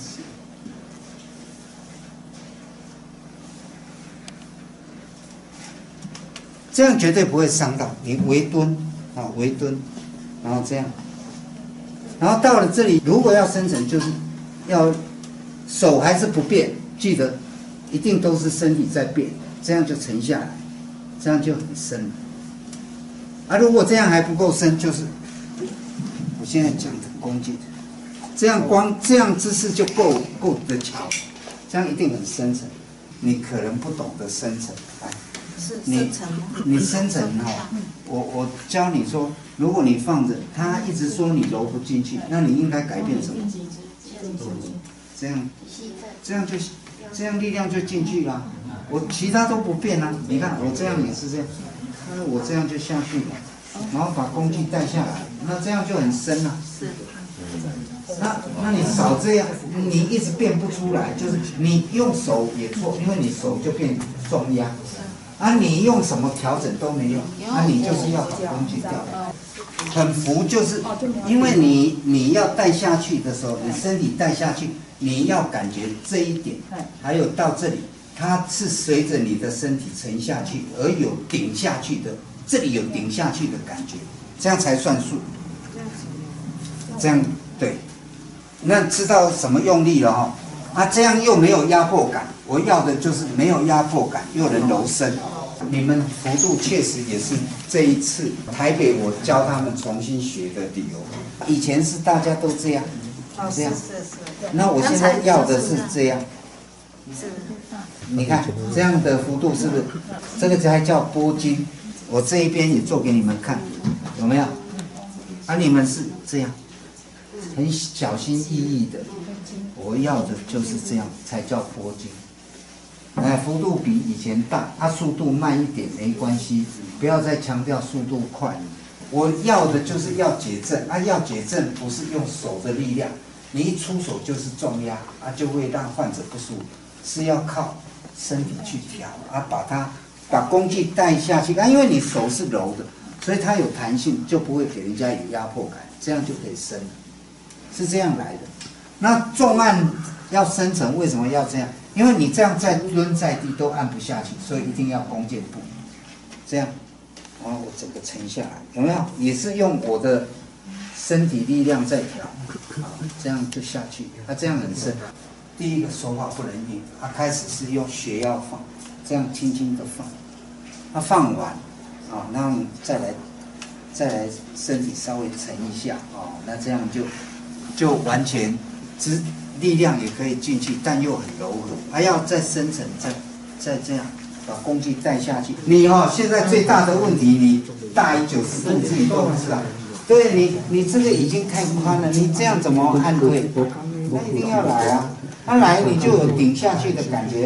这样绝对不会伤到你。微蹲，微蹲，然后这样，然后到了这里，如果要深层，就是要手还是不变，记得一定都是身体在变，这样就沉下来，这样就很深了。如果这样还不够深，就是现在讲的弓箭，这样光这样姿势就够得巧，这样一定很深层。你可能不懂得深层，
是深层吗？
你深层我教你说，如果你放着，他一直说你揉不进去，那你应该改变什么？这样这样力量就进去了。我其他都不变啊，你看我这样也是这样，我这样就下去了。然后把工具带下来，那这样就很深了。是。那你少这样，你一直变不出来，就是你用手也错，因为你手就变重压。你用什么调整都没用，你就是要把工具掉。很浮就是因为你要带下去的时候，你身体带下去，你要感觉这一点，还有到这里，它是随着你的身体沉下去而有顶下去的。这里有顶下去的感觉，这样才算数。这样对，那知道什么用力了这样又没有压迫感。我要的就是没有压迫感，又能柔身。你们幅度确实也是这一次台北我教他们重新学的理由。以前是大家都这样，这样。那我现在要的是这样。是。你看这样的幅度是不是？这个才叫拨筋。我这一边也做给你们看，有没有？你们是这样，很小心翼翼的。我要的就是这样，才叫拨筋。幅度比以前大，速度慢一点没关系，不要再强调速度快。我要的就是要解震，要解震不是用手的力量，你一出手就是重压，就会让患者不舒服，是要靠身体去调，把工具带下去，因为你手是柔的，所以它有弹性，就不会给人家有压迫感，这样就可以伸了，是这样来的。那重按要深层，为什么要这样？因为你这样在蹲在地都按不下去，所以一定要弓箭步，这样，然后我整个沉下来，有没有？也是用我的身体力量在调，这样就下去，这样很深。第一个手法不能硬，开始是用血要放。这样轻轻的放，放完，然后再来身体稍微沉一下，那这样就完全力量也可以进去，但又很柔和，还要再深层，再这样把工具带下去。你现在最大的问题，你大于90度自己都不知道，对你这个已经太宽了，你这样怎么按对？那一定要来来你就有顶下去的感觉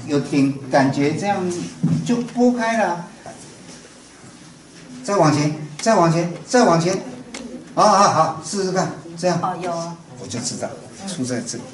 有顶感觉，这样就拨开了啊。再往前，再往前，再往前。好，试试看，这样。
哦，有啊。
我就知道出在这里。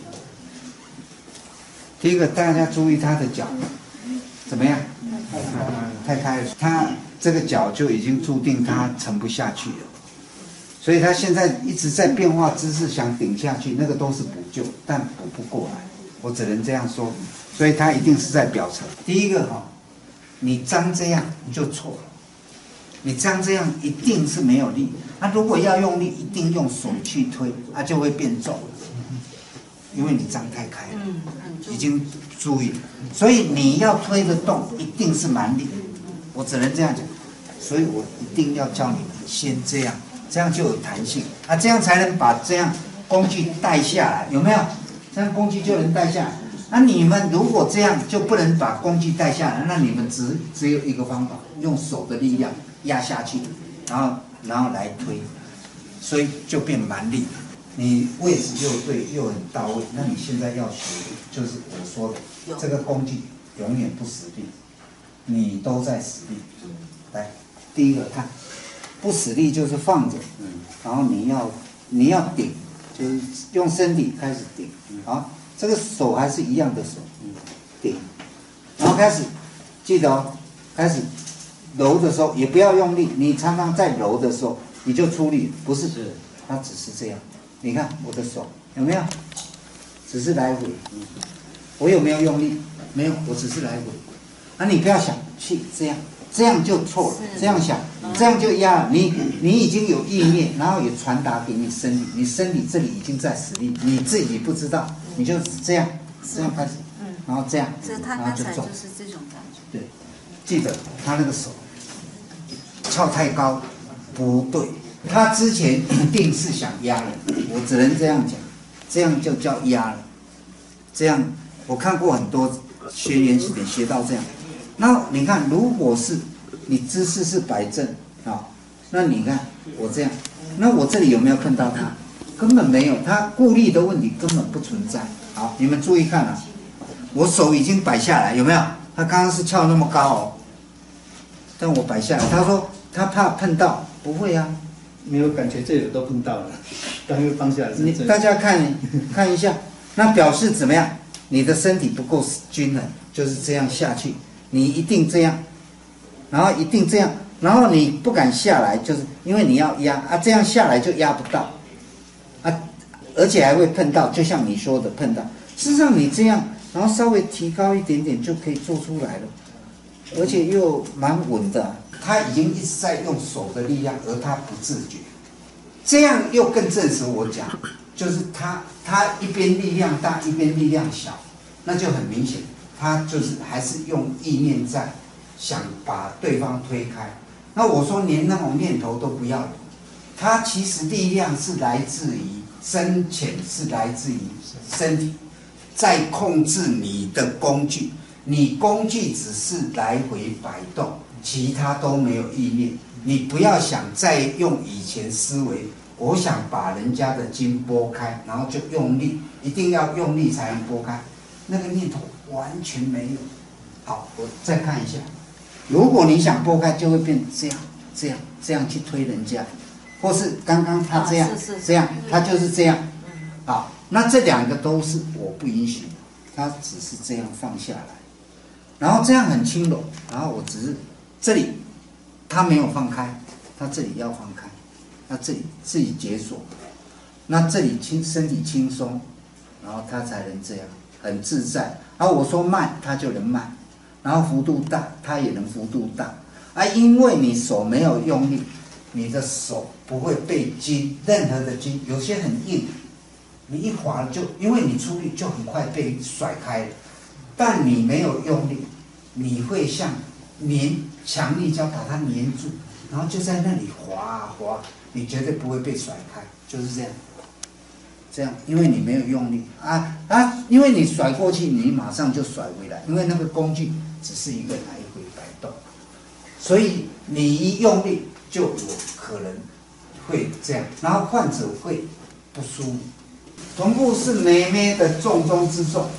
第一个，大家注意他的脚怎么样？太开了，他这个脚就已经注定他沉不下去了。所以他现在一直在变化姿势，想顶下去，那个都是补救，但补不过来。我只能这样说，所以他一定是在表层。第一个你张这样就错了，你张这样一定是没有力。如果要用力，一定用手去推，就会变重，因为你张太开了，已经注意，所以你要推得动，一定是蛮力。我只能这样讲，所以我一定要教你们先这样。这样就有弹性这样才能把这样工具带下来，有没有？这样工具就能带下来。你们如果这样就不能把工具带下来，那你们只有一个方法，用手的力量压下去，然后来推，所以就变蛮力。你位置又对又很到位，那你现在要学的就是我说的这个工具永远不使力，你都在使力。来，第一个看。不使力就是放着，然后你要顶，就是用身体开始顶，这个手还是一样的手，顶，然后开始记得开始揉的时候也不要用力，你常常在揉的时候你就出力，不是，它只是这样，你看我的手有没有？只是来回，我有没有用力？没有，我只是来回，你不要想去这样就错了，这样想，这样就压了你已经有意念，然后也传达给你身体，你身体这里已经在使力，你自己不知道，你就这样开始，然后这样，然后就重，
就是这种感觉。
对，记得他那个手翘太高，不对，他之前一定是想压了，我只能这样讲，这样就叫压了，这样我看过很多学原始点学到这样。那你看，如果是你姿势是摆正那你看我这样，那我这里有没有碰到它？根本没有，它固力的问题根本不存在。好，你们注意看我手已经摆下来，有没有？他刚刚是翘那么高但我摆下来，他说他怕碰到，不会
没有感觉这里都碰到了，刚又放下来。
大家看一下，那表示怎么样？你的身体不够均衡，就是这样下去。你一定这样，然后一定这样，然后你不敢下来，就是因为你要压这样下来就压不到而且还会碰到，就像你说的碰到。事实上你这样，然后稍微提高一点点就可以做出来了，而且又蛮稳的。他已经一直在用手的力量，而他不自觉，这样又更证实我讲，就是他一边力量大，一边力量小，那就很明显。他就是还是用意念在想把对方推开，那我说连那种念头都不要，他其实力量是来自于深浅，是来自于身体，在控制你的工具，你工具只是来回摆动，其他都没有意念。你不要想再用以前思维，我想把人家的筋拨开，然后就用力，一定要用力才能拨开，那个念头完全没有。好，我再看一下，如果你想拨开，就会变这样去推人家，或是刚刚他这样，这样他就是这样。好，那这两个都是我不允许的，他只是这样放下来，然后这样很轻柔，然后我只是这里他没有放开，他这里要放开，那这里自己解锁，那这里身体轻松，然后他才能这样很自在。然后我说慢，他就能慢，然后幅度大，他也能幅度大。因为你手没有用力，你的手不会被筋，任何的筋，有些很硬，你一滑就因为你出力就很快被甩开了。但你没有用力，你会像强力胶把它粘住，然后就在那里滑，你绝对不会被甩开，就是这样。这样，因为你没有用力因为你甩过去，你马上就甩回来，因为那个工具只是一个来回摆动，所以你一用力就有可能会这样，然后患者会不舒服。臀部是妹妹的重中之重，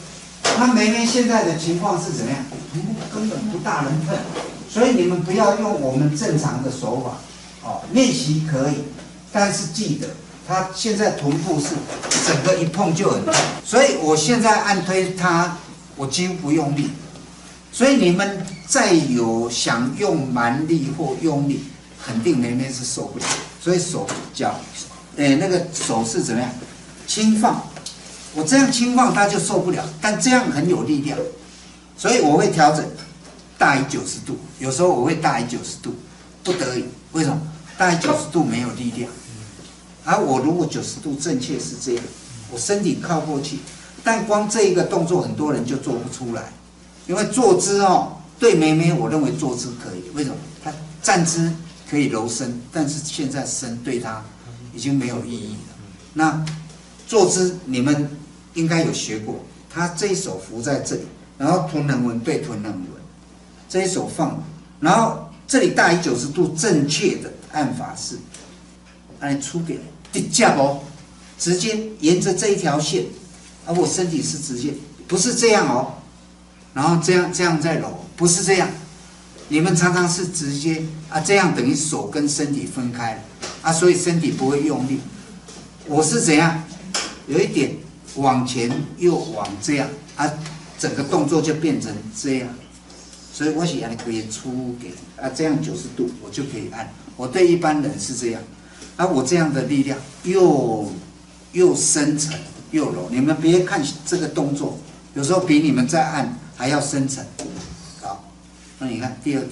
那梅梅现在的情况是怎么样？根本不大能碰，所以你们不要用我们正常的手法，哦，练习可以，但是记得，他现在臀部是整个一碰就很痛，所以我现在按推他，我几乎不用力。所以你们再有想用蛮力或用力，肯定梅梅是受不了。所以手脚，那个手是怎么样？轻放，我这样轻放他就受不了，但这样很有力量，所以我会调整大于90度，有时候我会大于90度，不得已。为什么？大于90度没有力量，而我如果90度正确是这样，我身体靠过去，但光这一个动作很多人就做不出来。因为坐姿对梅梅，我认为坐姿可以。为什么？她站姿可以柔身，但是现在身对她已经没有意义了。那坐姿你们应该有学过，她这一手扶在这里，然后臀横纹对臀横纹，这一手放，然后这里大于90度，正确的按法是，按出点直接直接沿着这一条线，而我身体是直接，不是这样哦。然后这样再揉，不是这样。你们常常是直接这样等于手跟身体分开了所以身体不会用力。我是怎样？有一点往前又往这样整个动作就变成这样。所以我是按可以出给这样90度我就可以按。我对一般人是这样我这样的力量又深沉又柔。你们别看这个动作，有时候比你们在按还要深沉。好，那你看第2点，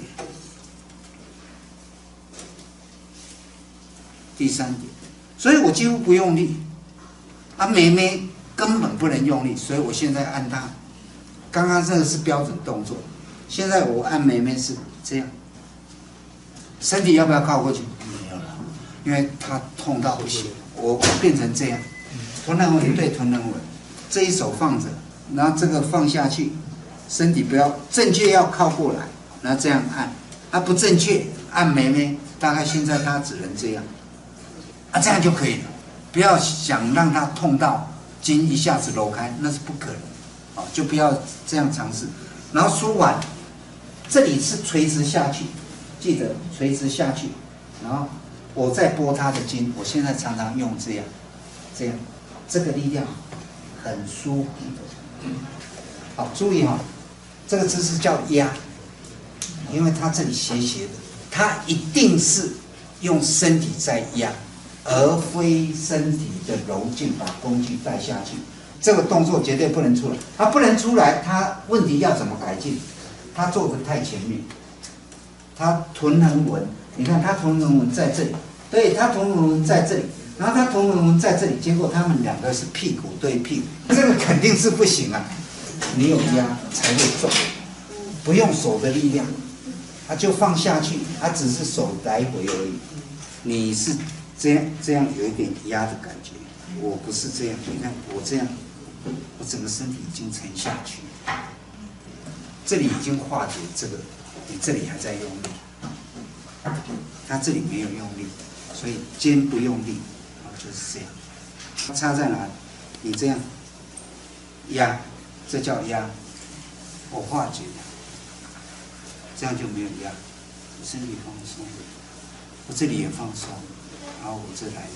第3点，所以我几乎不用力。梅梅根本不能用力，所以我现在按她。刚刚这个是标准动作，现在我按梅梅是这样。身体要不要靠过去？没有了，因为她痛到不行。我变成这样，臀横纹对臀横纹，这一手放着。然后这个放下去，身体不要正确，要靠过来，然后这样按。不正确，按梅梅，大概现在他只能这样。这样就可以了。不要想让他痛到筋一下子揉开，那是不可能。就不要这样尝试。然后梳完，这里是垂直下去，记得垂直下去。然后我再拨他的筋，我现在常常用这样，这个力量很舒服的。好，注意这个姿势叫压，因为它这里斜斜的，它一定是用身体在压，而非身体的柔劲把工具带下去。这个动作绝对不能出来，它不能出来，它问题要怎么改进？它做的太前面，它臀横纹，你看它臀横纹在这里，对，它臀横纹在这里。然后他臀横纹在这里，结果他们2个是屁股对屁股，这个肯定是不行啊！你有压才会重，不用手的力量，就放下去，只是手来回而已。你是这样有一点压的感觉，我不是这样，你看我这样，我整个身体已经沉下去，这里已经化解这个，你这里还在用力，他这里没有用力，所以肩不用力。就是这样，差在哪里？你这样压，这叫压，我化解了，这样就没有压，我身体放松，我这里也放松，然后我这来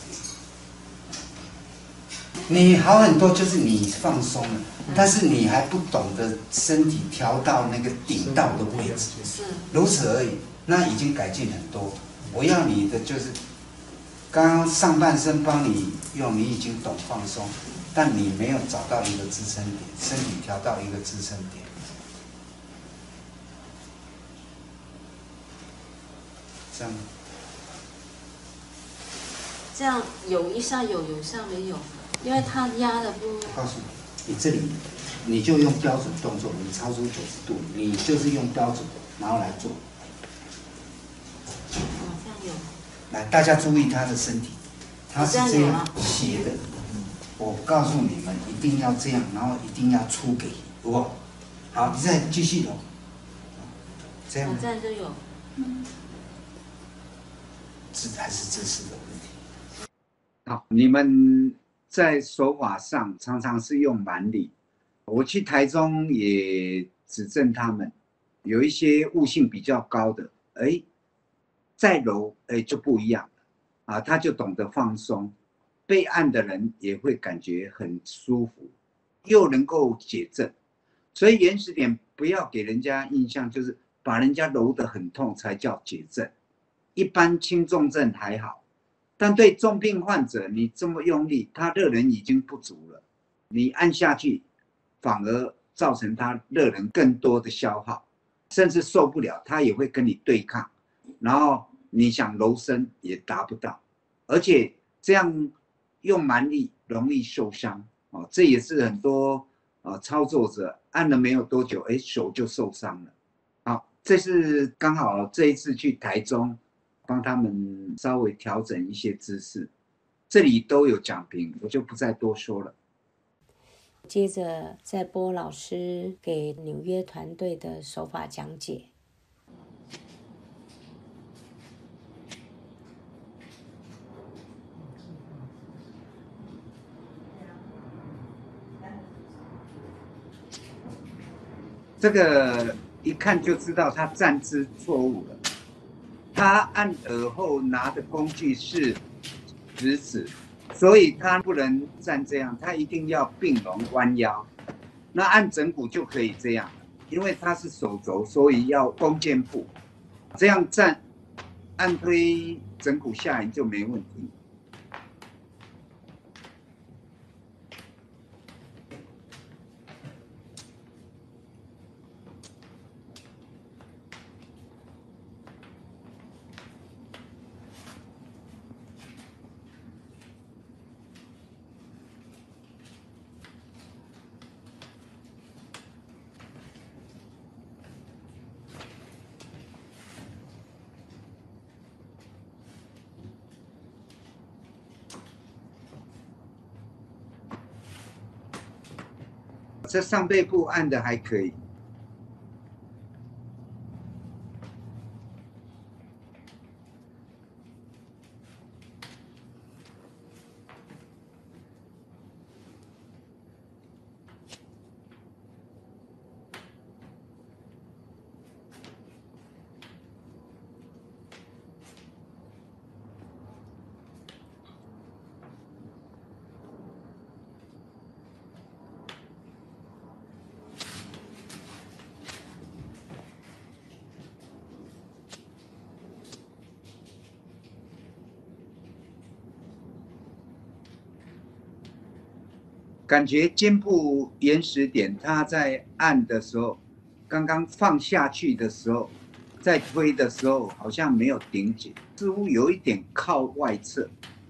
一点，你好很多，就是你放松了，但是你还不懂得身体调到那个顶到的位置，如此而已，那已经改进很多。我要你的就是。刚刚上半身帮你用，你已经懂放松，但你没有找到一个支撑点，身体调到一个支撑点。这样，
这样有一下有，有一下没有，因为它压的不。
我告诉你，你这里你就用标准动作，你超出90度，你就是用标准，然后来做。
这样有。
来，大家注意他的身体，他是这样斜的。我告诉你们，一定要这样，然后一定要出给我。好，你再继续揉。这样。
这样就有。
还是姿势的问题。好，你们在手法上常常是用蛮力， 我去台中也指正他们，有一些悟性比较高的，再揉就不一样了啊，他就懂得放松，被按的人也会感觉很舒服，又能够解震。所以原始点不要给人家印象就是把人家揉得很痛才叫解震，一般轻重症还好，但对重病患者你这么用力，他热能已经不足了，你按下去反而造成他热能更多的消耗，甚至受不了，他也会跟你对抗，然后你想揉身也达不到，而且这样用蛮力容易受伤哦，这也是很多操作者按了没有多久，手就受伤了。好，这是刚好这一次去台中，帮他们稍微调整一些姿势，这里都有讲评，我就不再多说了。
接着再播老师给纽约团队的手法讲解。
这个一看就知道他站姿错误了，他按耳后拿的工具是食指，所以他不能站这样，他一定要并拢弯腰。那按枕骨就可以这样了，因为他是手肘，所以要弓箭步，这样站按推枕骨下移就没问题。这上背部按的还可以。感觉肩部原始点，它在按的时候，刚刚放下去的时候，在推的时候好像没有顶紧，似乎有一点靠外侧。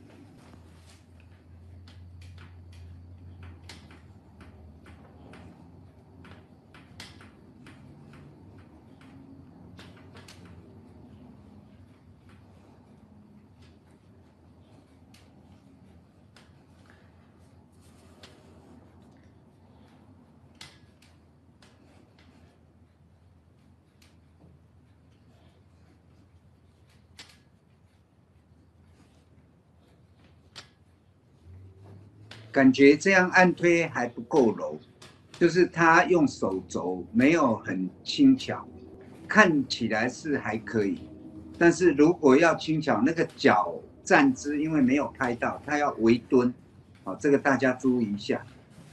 感觉这样按推还不够柔，就是他用手肘没有很轻巧，看起来是还可以，但是如果要轻巧，那个脚站姿因为没有拍到，他要微蹲，这个大家注意一下。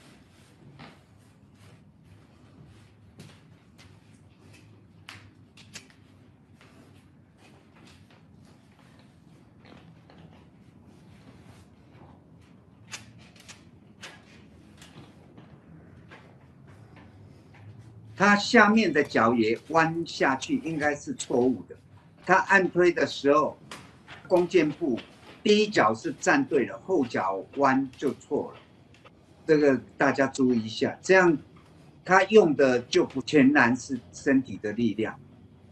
他下面的脚也弯下去，应该是错误的。他按推的时候，弓箭步第一脚是站对了，后脚弯就错了。这个大家注意一下，这样他用的就不全然是身体的力量。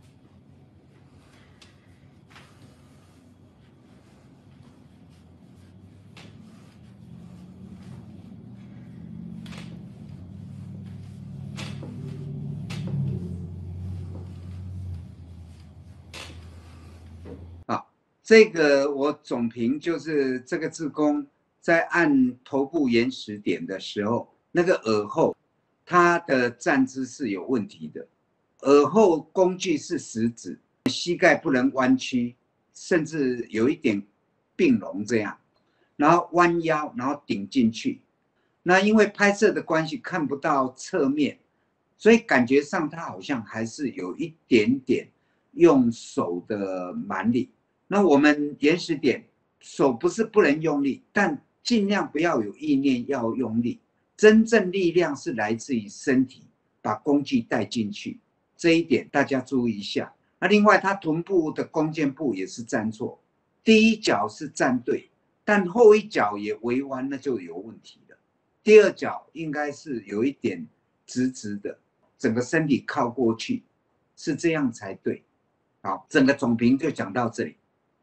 这个我总评就是这个志工在按头部原始点的时候，那个耳后他的站姿是有问题的，耳后工具是食指，膝盖不能弯曲，甚至有一点并拢这样，然后弯腰，然后顶进去。那因为拍摄的关系看不到侧面，所以感觉上他好像还是有一点点用手的蛮力。那我们原始点手不是不能用力，但尽量不要有意念要用力，真正力量是来自于身体把工具带进去，这一点大家注意一下。那另外他臀部的弓箭步也是站错，第一脚是站对，但后一脚也微弯，那就有问题了。第二脚应该是有一点直直的，整个身体靠过去，是这样才对。好，整个总评就讲到这里。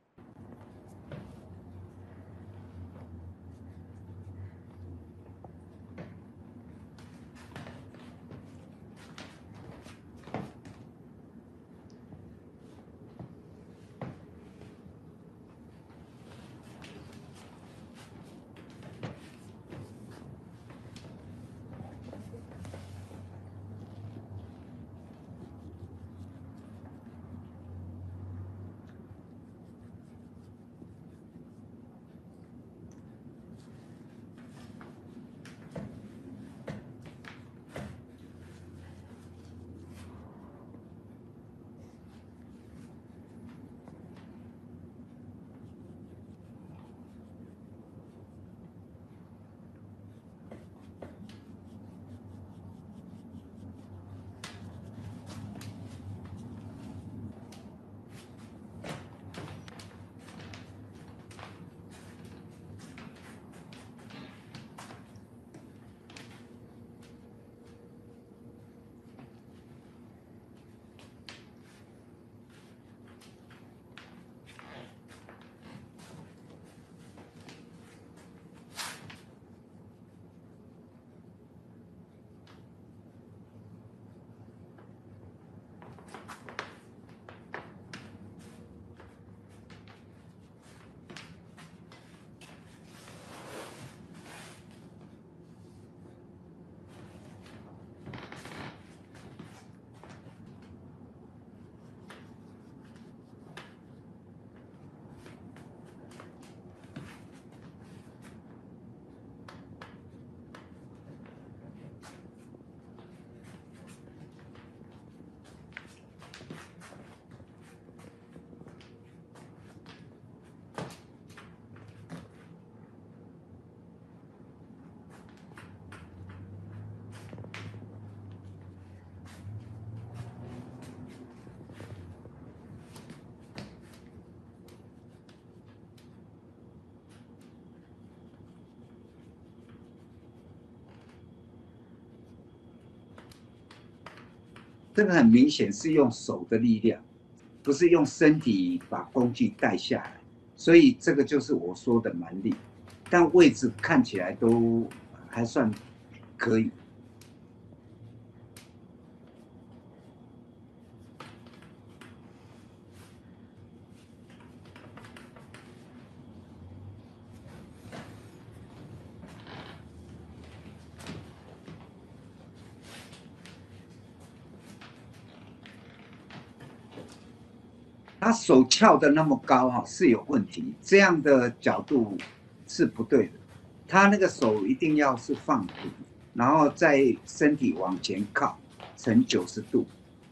这个很明显是用手的力量，不是用身体把工具带下来，所以这个就是我说的蛮力，但位置看起来都还算可以。他手翘的那么高是有问题，这样的角度是不对的。他那个手一定要是放平，然后再身体往前靠，成90度。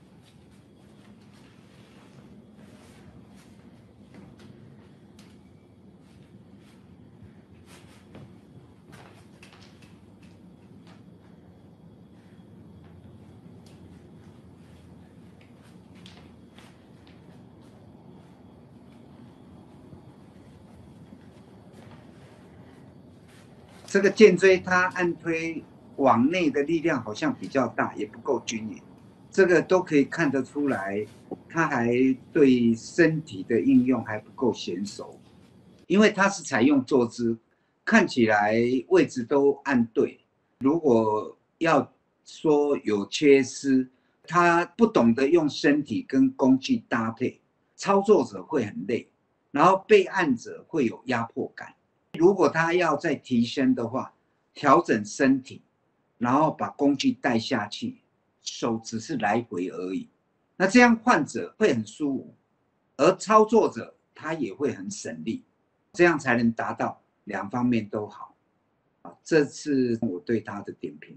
这个剑椎它按推往内的力量好像比较大，也不够均匀，这个都可以看得出来，它还对身体的应用还不够娴熟，因为它是采用坐姿，看起来位置都按对。如果要说有缺失，他不懂得用身体跟工具搭配，操作者会很累，然后被按者会有压迫感。如果他要再提升的话，调整身体， 然后把工具带下去，手只是来回而已。那这样患者会很舒服，而操作者他也会很省力，这样才能达到两方面都好。这是我对他的点评。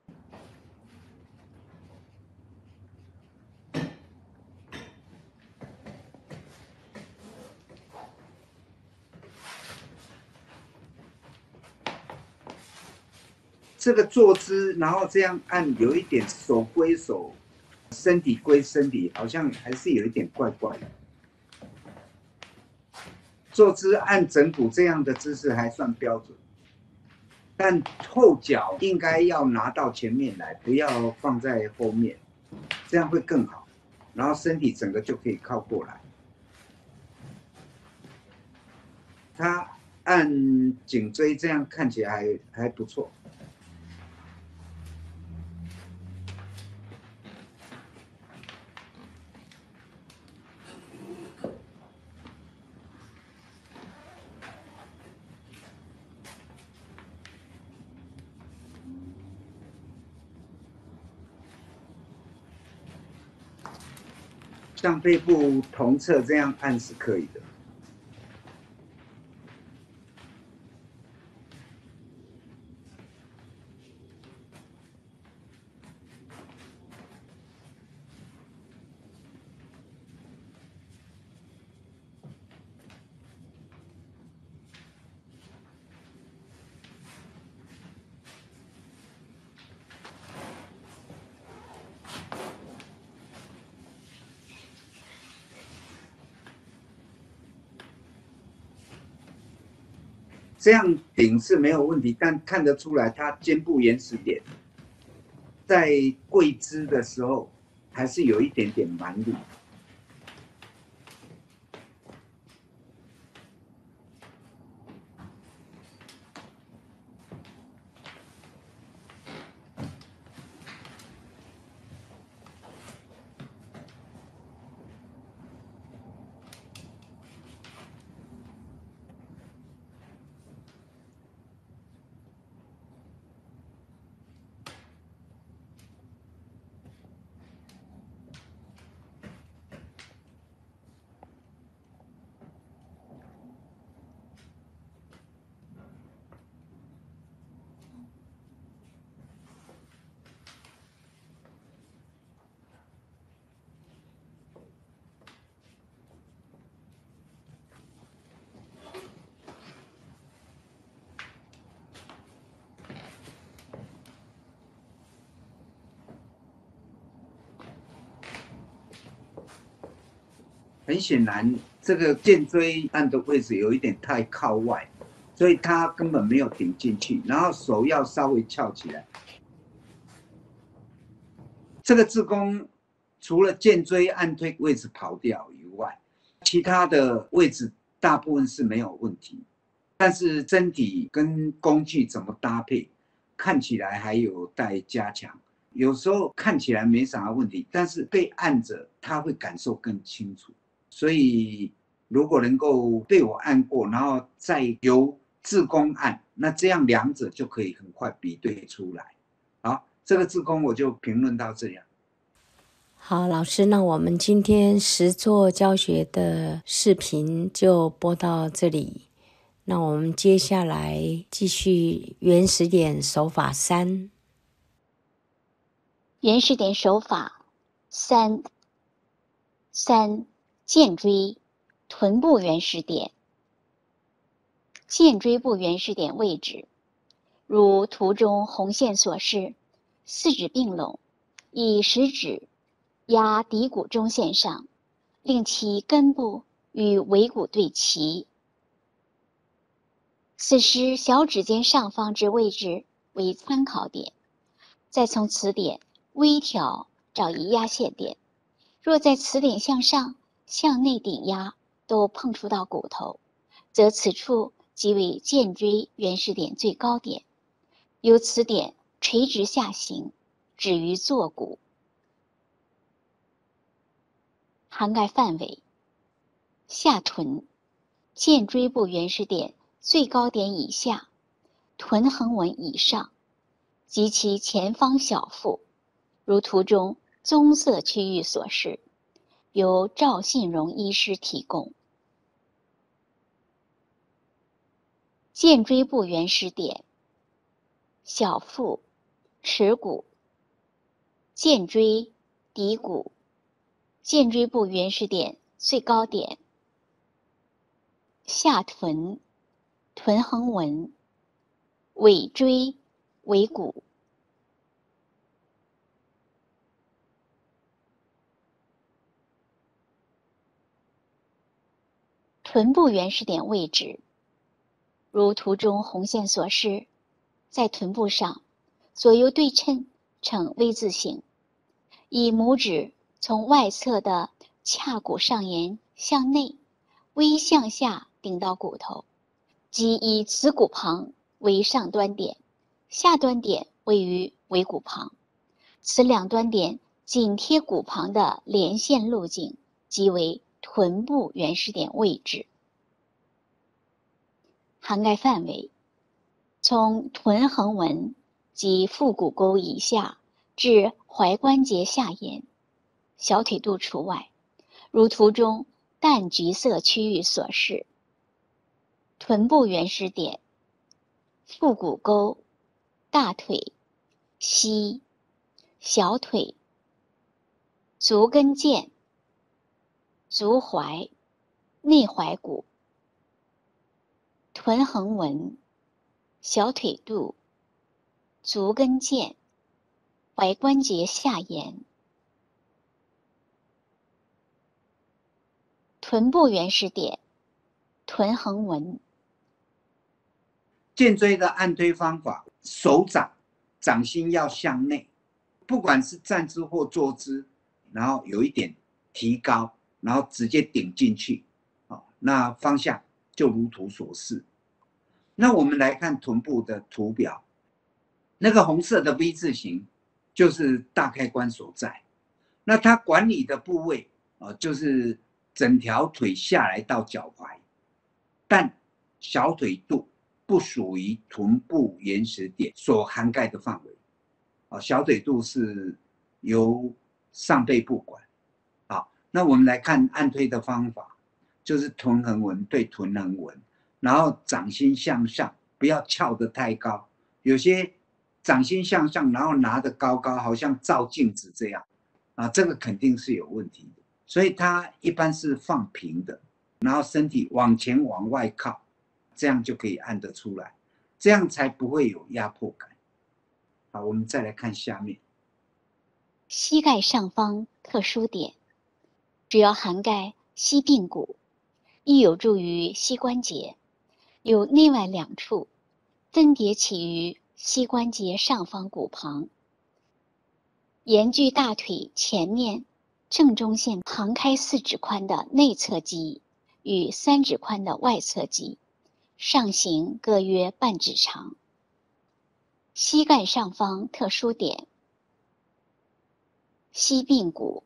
这个坐姿，然后这样按，有一点手归手，身体归身体，好像还是有一点怪怪的。坐姿按枕骨这样的姿势还算标准，但后脚应该要拿到前面来，不要放在后面，这样会更好。然后身体整个就可以靠过来。他按颈椎这样看起来还不错。像背部同侧这样按是可以的。这样顶是没有问题，但看得出来他肩部原始点在跪姿的时候还是有一点点蛮力。很显然，这个肩椎按的位置有一点太靠外，所以他根本没有顶进去，然后手要稍微翘起来。这个志工除了肩椎按推位置跑掉以外，其他的位置大部分是没有问题，但是身体跟工具怎么搭配，看起来还有待加强。有时候看起来没啥问题，但是被按着他会感受更清楚。所以如果能够被我按过，然后再由志工按，那这样两者就可以很快比对出来。好，这个志工我就评论到这样。
好，老师，那我们今天实作教学的视频就播到这里。那我们接下来继续原始点手法3。
原始点手法3，肩椎臀部原始点。肩椎部原始点位置，如图中红线所示，四指并拢，以食指压骶骨中线上，令其根部与尾骨对齐。此时小指尖上方之位置为参考点，再从此点微调找一压线点。若在此点向上、向内顶压都碰触到骨头，则此处即为肩椎原始点最高点。由此点垂直下行，止于坐骨。涵盖范围：下臀，肩椎部原始点最高点以下，臀横纹以上， 及其前方小腹，如图中棕色区域所示，由赵信荣医师提供。剑椎部原始点：小腹、耻骨、剑椎、骶骨。剑椎部原始点最高点：下臀、臀横纹、尾椎、尾骨。臀部原始点位置，如图中红线所示，在臀部上，左右对称，呈 V 字形，以拇指从外侧的髂骨上沿向内微向下顶到骨头，即以此骨旁为上端点，下端点位于尾骨旁，此两端点紧贴骨旁的连线路径即为臀部原始点位置。涵盖范围：从臀横纹及腹股沟以下至踝关节下沿，小腿肚除外，如图中淡橘色区域所示。臀部原始点：腹股沟、大腿、膝、小腿、足跟腱、足踝、内踝骨。臀横纹、小腿肚、足跟腱、踝关节下沿。臀部原始点：臀横纹。
剑椎的按推方法，手掌心要向内，不管是站姿或坐姿，然后有一点提高，然后直接顶进去，那方向就如图所示。那我们来看臀部的图表，那个红色的 V 字形就是大开关所在。那它管理的部位就是整条腿下来到脚踝，但小腿肚不属于臀部原始点所涵盖的范围。小腿肚是由上背部管。好，那我们来看按推的方法，就是臀横纹对臀横纹，然后掌心向上，不要翘得太高。有些掌心向上，然后拿得高高，好像照镜子这样这个肯定是有问题的。所以它一般是放平的，然后身体往前往外靠，这样就可以按得出来，这样才不会有压迫感。好，我们再来看下面。
膝盖上方特殊点，主要涵盖膝髌骨，亦有助于膝关节，有内外两处，分别起于膝关节上方骨旁，沿距大腿前面正中线旁开4指宽的内侧肌与3指宽的外侧肌，上行各约半指长。膝盖上方特殊点，膝髌骨。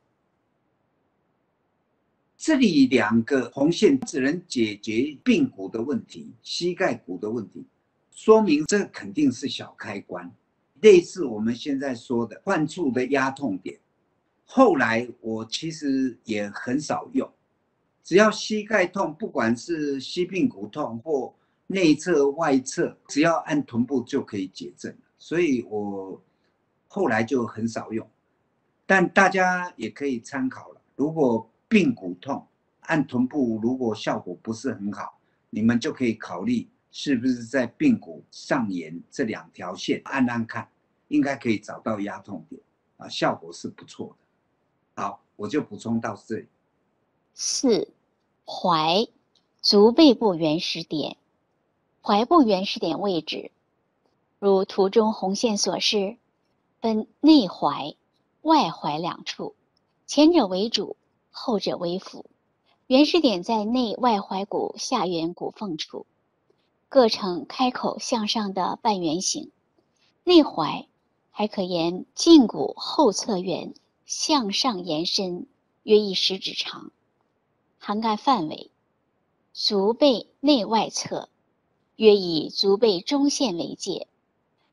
这里2个红线只能解决髌骨的问题，膝盖骨的问题，说明这肯定是小开关，类似我们现在说的患处的压痛点。后来我其实也很少用，只要膝盖痛，不管是膝髌骨痛或内侧外侧，只要按臀部就可以解症，所以我后来就很少用。但大家也可以参考了，如果髌骨痛按臀部如果效果不是很好，你们就可以考虑是不是在髌骨上沿这2条线按按看，应该可以找到压痛点效果是不错的。好，我就补充到这里。
4. 踝，足背部原始点。踝部原始点位置，如图中红线所示，分内踝、外踝2处，前者为主，后者为辅。原始点在内外踝骨下缘骨缝处，各呈开口向上的半圆形。内踝还可沿胫骨后侧缘向上延伸，约1食指长。涵盖范围：足背内外侧，约以足背中线为界，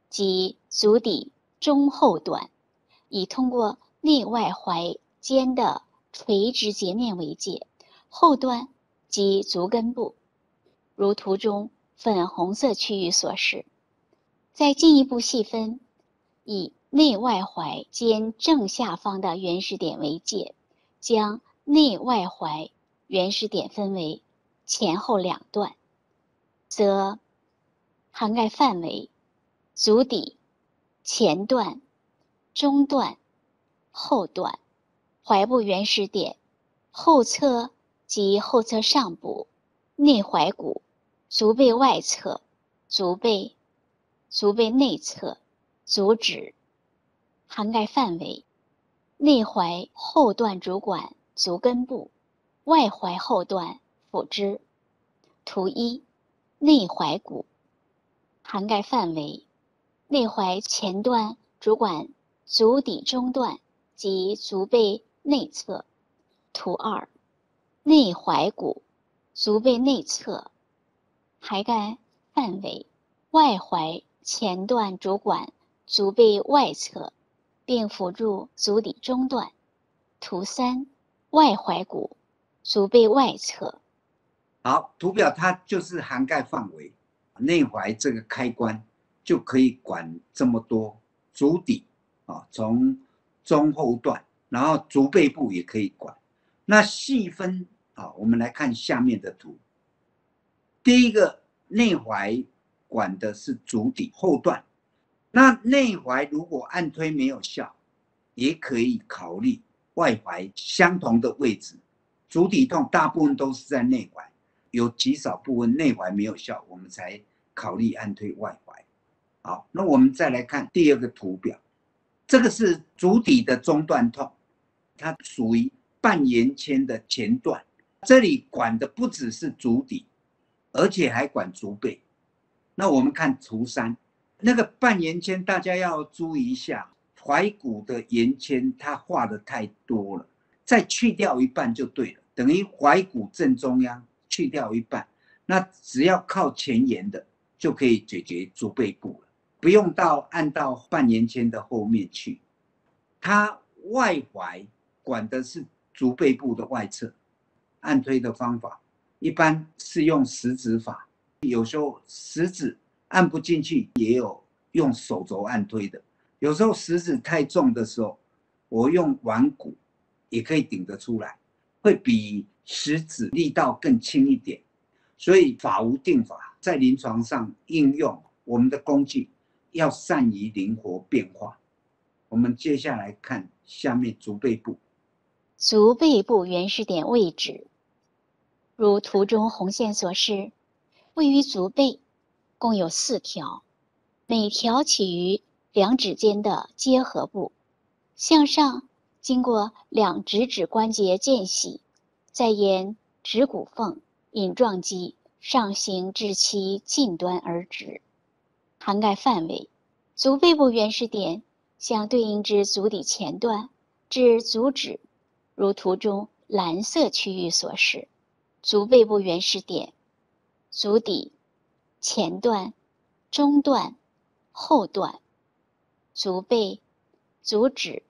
及足底中后段，以通过内外踝间的垂直截面为界，后段及足根部，如图中粉红色区域所示。再进一步细分，以内外踝间正下方的原始点为界，将内外踝原始点分为前后两段，则涵盖范围足底、前段、中段、后段、踝部原始点、后侧及后侧上部、内踝骨、足背外侧、足背内侧、足趾，涵盖范围内踝后段主管足根部、外踝后段辅肢。图一，内踝骨，涵盖范围内踝前段主管足底中段及足背内侧。图二，内踝骨，足背内侧，涵盖范围外踝前段主管足背外侧，并辅助足底中段。图三，外踝骨，足背外侧。
好，图表它就是涵盖范围，内踝这个开关就可以管这么多，足底啊，从中后段，然后足背部也可以管。那细分啊，我们来看下面的图。第一个内踝管的是足底后段，那内踝如果按推没有效，也可以考虑外踝相同的位置。足底痛大部分都是在内踝，有极少部分内踝没有效，我们才考虑按推外踝。好，那我们再来看第二个图表，这个是足底的中段痛，它属于半圆圈的前段，这里管的不只是足底，而且还管足背。那我们看图三，那个半圆圈大家要注意一下，踝骨的圆圈它画的太多了，再去掉一半就对了，等于踝骨正中央去掉一半，那只要靠前沿的就可以解决足背部了，不用按到半圆圈的后面去。它外踝管的是足背部的外侧，按推的方法一般是用食指法，有时候食指按不进去，也有用手肘按推的。有时候食指太重的时候，我用腕骨也可以顶得出来，会比食指力道更轻一点。所以法无定法，在临床上应用我们的工具要善于灵活变化。我们接下来看下面足背部。
足背部原始点位置，如图中红线所示，位于足背，共有4条，每条起于两指间的接合部，向上经过两直指关节间隙，再沿指骨缝隐状肌上行至其近端而止，涵盖范围足背部原始点相对应之足底前段至足趾，如图中蓝色区域所示。足背部原始点足底前段、中段、后段、足背、足趾。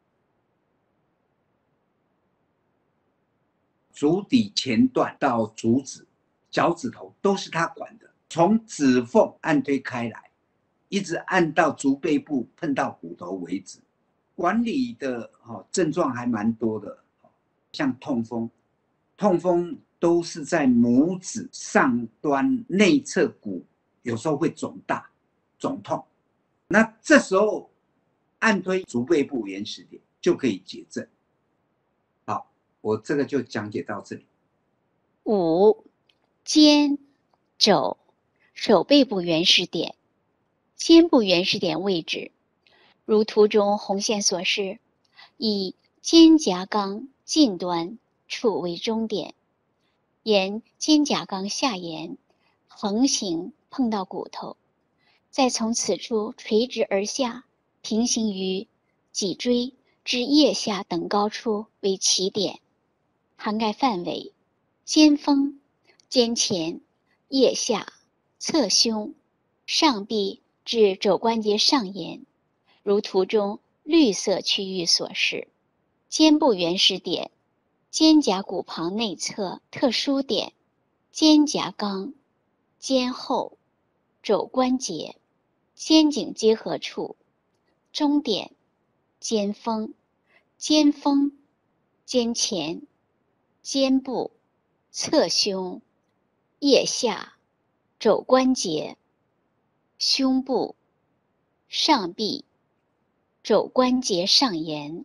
足底前段到足趾、脚趾头都是他管的，从指缝按推开来，一直按到足背部碰到骨头为止。管理的症状还蛮多的，像痛风，都是在拇指上端内侧骨，有时候会肿大、肿痛。那这时候按推足背部原始点就可以解症。好，我这个就讲解到这里。
5. 肩、肘、手背部原始点。肩部原始点位置，如图中红线所示，以肩胛冈近端处为中点，沿肩胛冈下沿横行碰到骨头，再从此处垂直而下，平行于脊椎至腋下等高处为起点，涵盖范围肩峰、肩前、腋下、侧胸、上臂至肘关节上沿，如图中绿色区域所示。肩部原始点、肩胛骨旁内侧特殊点、肩胛冈、肩后、肘关节、肩颈结合处、中点、肩峰、肩峰、肩前、肩部、侧胸、腋下、肘关节、胸部、上臂、肘关节上沿、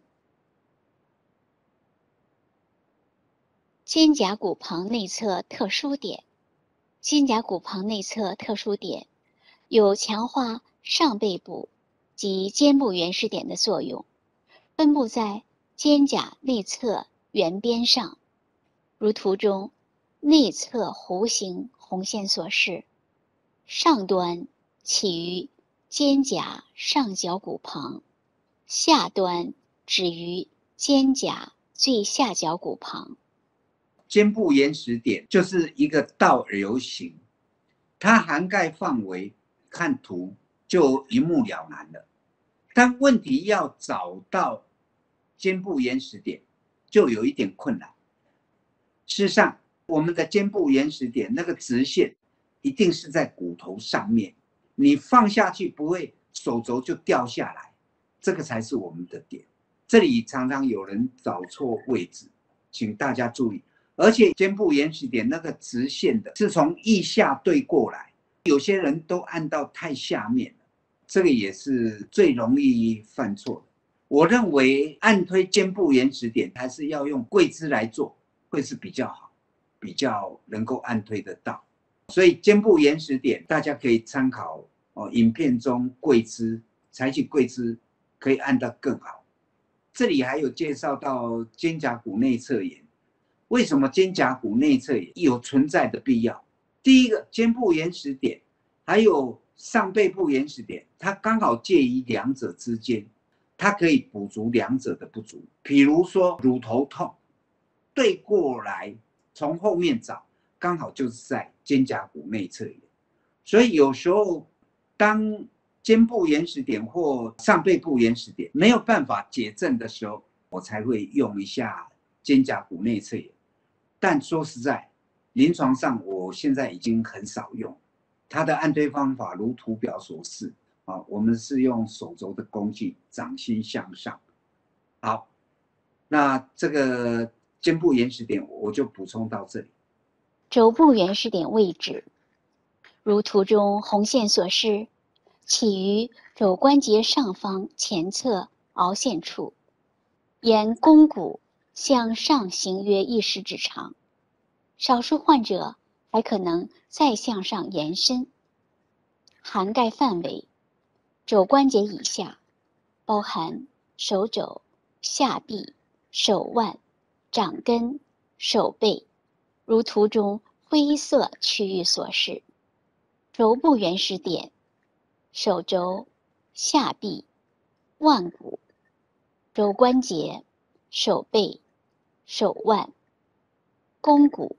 肩胛骨旁内侧特殊点。肩胛骨旁内侧特殊点有强化上背部及肩部原始点的作用，分布在肩胛内侧缘边上，如图中内侧弧形红线所示。上端起于肩胛上角骨旁，下端止于肩胛最下角骨旁。
肩部原始点就是一个倒 L 型，它涵盖范围看图就一目了然了。但问题要找到肩部原始点就有一点困难。事实上，我们的肩部原始点那个直线一定是在骨头上面，你放下去不会手肘就掉下来，这个才是我们的点。这里常常有人找错位置，请大家注意。而且肩部原始点那个直线的是从腋下对过来，有些人都按到太下面了，这个也是最容易犯错的。我认为按推肩部原始点还是要用跪姿来做，会是比较好，比较能够按推得到。所以肩部原始点大家可以参考影片中跪姿，采取跪姿可以按得更好。这里还有介绍到肩胛骨内侧沿。为什么肩胛骨内侧也有存在的必要？第一个，肩部原始点还有上背部原始点，它刚好介于两者之间，它可以补足两者的不足。比如说乳头痛，对过来从后面找，刚好就是在肩胛骨内侧沿。所以有时候当肩部原始点或上背部原始点没有办法解正的时候，我才会用一下肩胛骨内侧沿。但说实在，临床上我现在已经很少用它的按推方法，如图表所示我们是用手肘的工具，掌心向上。好，那这个肩部原始点我就补充到这里。
肘部原始点位置，如图中红线所示，起于肘关节上方前侧凹陷处，沿肱骨向上行约1食指长，少数患者还可能再向上延伸。涵盖范围：肘关节以下，包含手肘、下臂、手腕、掌根、手背，如图中灰色区域所示。肘部原始点：手肘、下臂、腕骨、肘关节、手背、手腕、肱骨。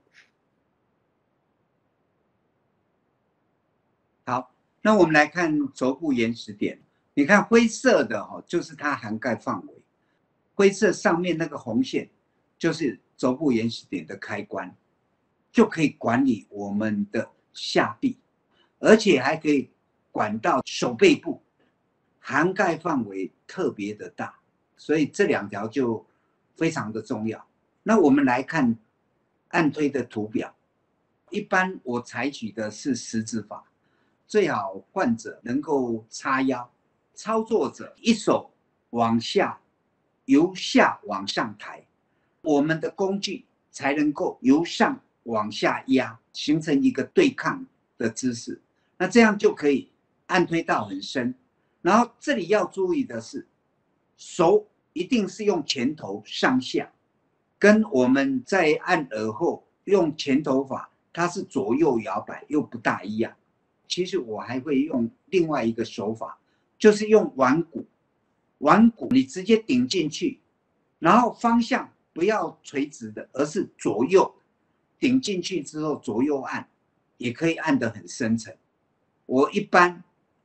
好，那我们来看肘部原始点。你看灰色的就是它涵盖范围，灰色上面那个红线就是肘部原始点的开关，就可以管理我们的下臂，而且还可以管到手背部，涵盖范围特别的大，所以这2条就非常的重要。那我们来看按推的图表，一般我采取的是十字法，最好患者能够叉腰，操作者一手往下，由下往上抬，我们的工具才能够由上往下压，形成一个对抗的姿势。那这样就可以按推到很深。然后这里要注意的是，手一定是用前头上下，跟我们在按耳后用前头法，它是左右摇摆又不大一样。其实我还会用另外一个手法，就是用腕骨，腕骨你直接顶进去，然后方向不要垂直的，而是左右顶进去之后左右按，也可以按得很深层。我一般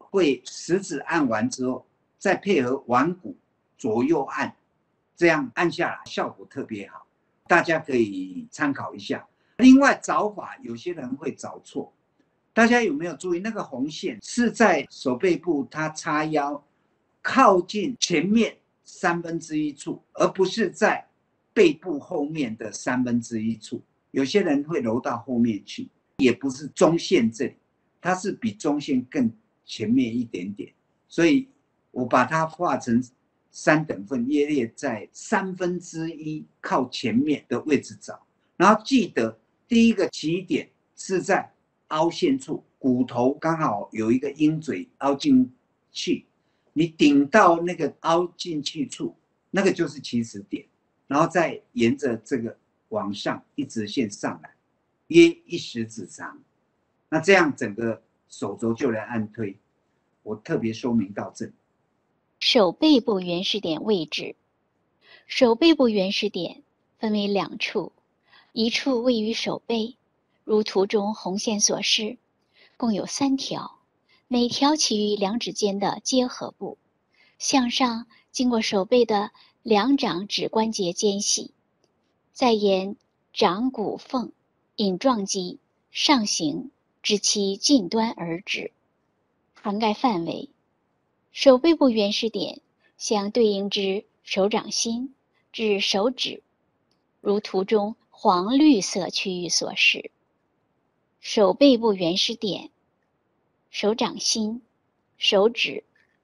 会食指按完之后，再配合腕骨左右按，这样按下来效果特别好，大家可以参考一下。另外找法有些人会找错，大家有没有注意那个红线是在手背部它叉腰靠近前面1/3处，而不是在背部后面的1/3处。有些人会揉到后面去，也不是中线这里，它是比中线更前面一点点，所以我把它画成3等份，约列在1/3靠前面的位置找。然后记得第一个起点是在凹陷处，骨头刚好有一个鹰嘴凹进去，你顶到那个凹进去处，那个就是起始点，然后再沿着这个往上一直线上来，约1食指长。那这样整个手肘就能按推。我特别说明到这里。
手背部原始点位置，手背部原始点分为2处，一处位于手背，如图中红线所示，共有3条，每条起于2指间的结合部，向上经过手背的2掌指关节间隙，再沿掌骨缝引状肌上行至其近端而止。涵盖范围，手背部原始点相对应之手掌心至手指，如图中黄绿色区域所示。手背部原始点、手掌心、手指。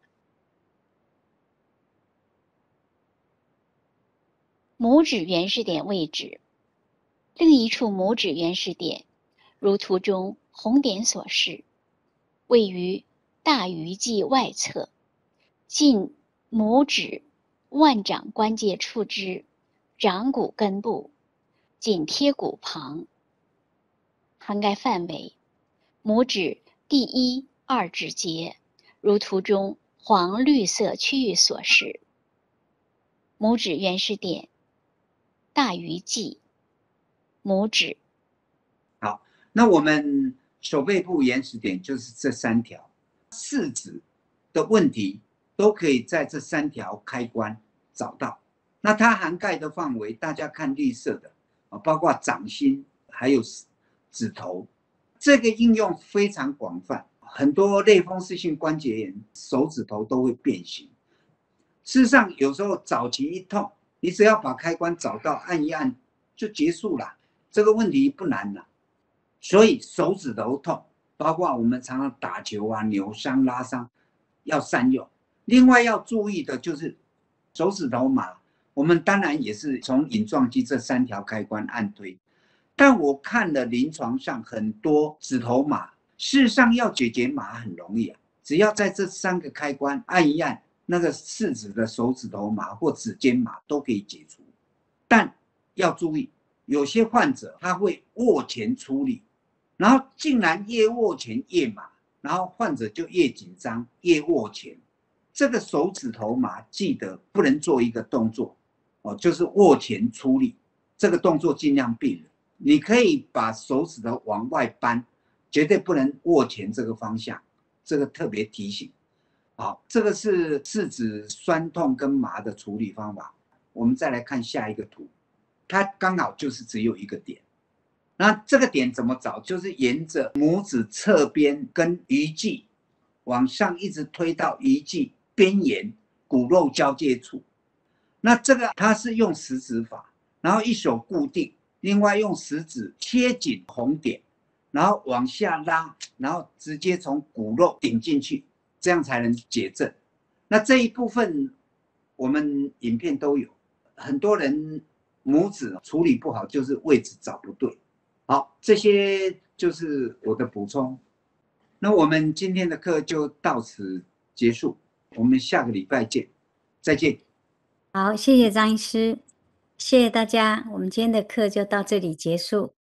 拇指原始点位置，另一处拇指原始点，如图中红点所示，位于大鱼际外侧，近拇指腕掌关节处之掌骨根部，紧贴骨旁。涵盖范围，拇指第1、2指节，如图中黄绿色区域所示。拇指原始点、大鱼际、拇指。
好，那我们手背部原始点就是这3条，4指的问题都可以在这3条开关找到。那它涵盖的范围，大家看绿色的，包括掌心还有指头，这个应用非常广泛。很多类风湿性关节炎手指头都会变形。事实上，有时候早期一痛，你只要把开关找到，按一按就结束了，这个问题不难了。所以手指头痛，包括我们常常打球啊、扭伤、拉伤，要善用。另外要注意的就是手指头麻，我们当然也是从引状肌这3条开关按推。但我看了临床上很多指头麻，事实上要解决麻很容易啊，只要在这3个开关按一按，那个4指的手指头麻或指尖麻都可以解除。但要注意，有些患者他会握拳出力，然后竟然越握拳越麻，然后患者就越紧张越握拳。这个手指头麻记得不能做一个动作就是握拳出力，这个动作尽量避免。你可以把手指头往外扳，绝对不能握拳这个方向，这个特别提醒。好，这个是4指酸痛跟麻的处理方法。我们再来看下一个图，它刚好就是只有一个点。那这个点怎么找？就是沿着拇指侧边跟鱼际往上一直推到鱼际边缘骨肉交界处。那这个它是用食指法，然后一手固定，另外用食指贴紧红点，然后往下拉，然后直接从骨肉顶进去，这样才能解症。那这一部分我们影片都有，很多人拇指处理不好，就是位置找不对。好，这些就是我的补充。那我们今天的课就到此结束，我们下个礼拜见，再见。
好，谢谢张医师，谢谢大家，我们今天的课就到这里结束。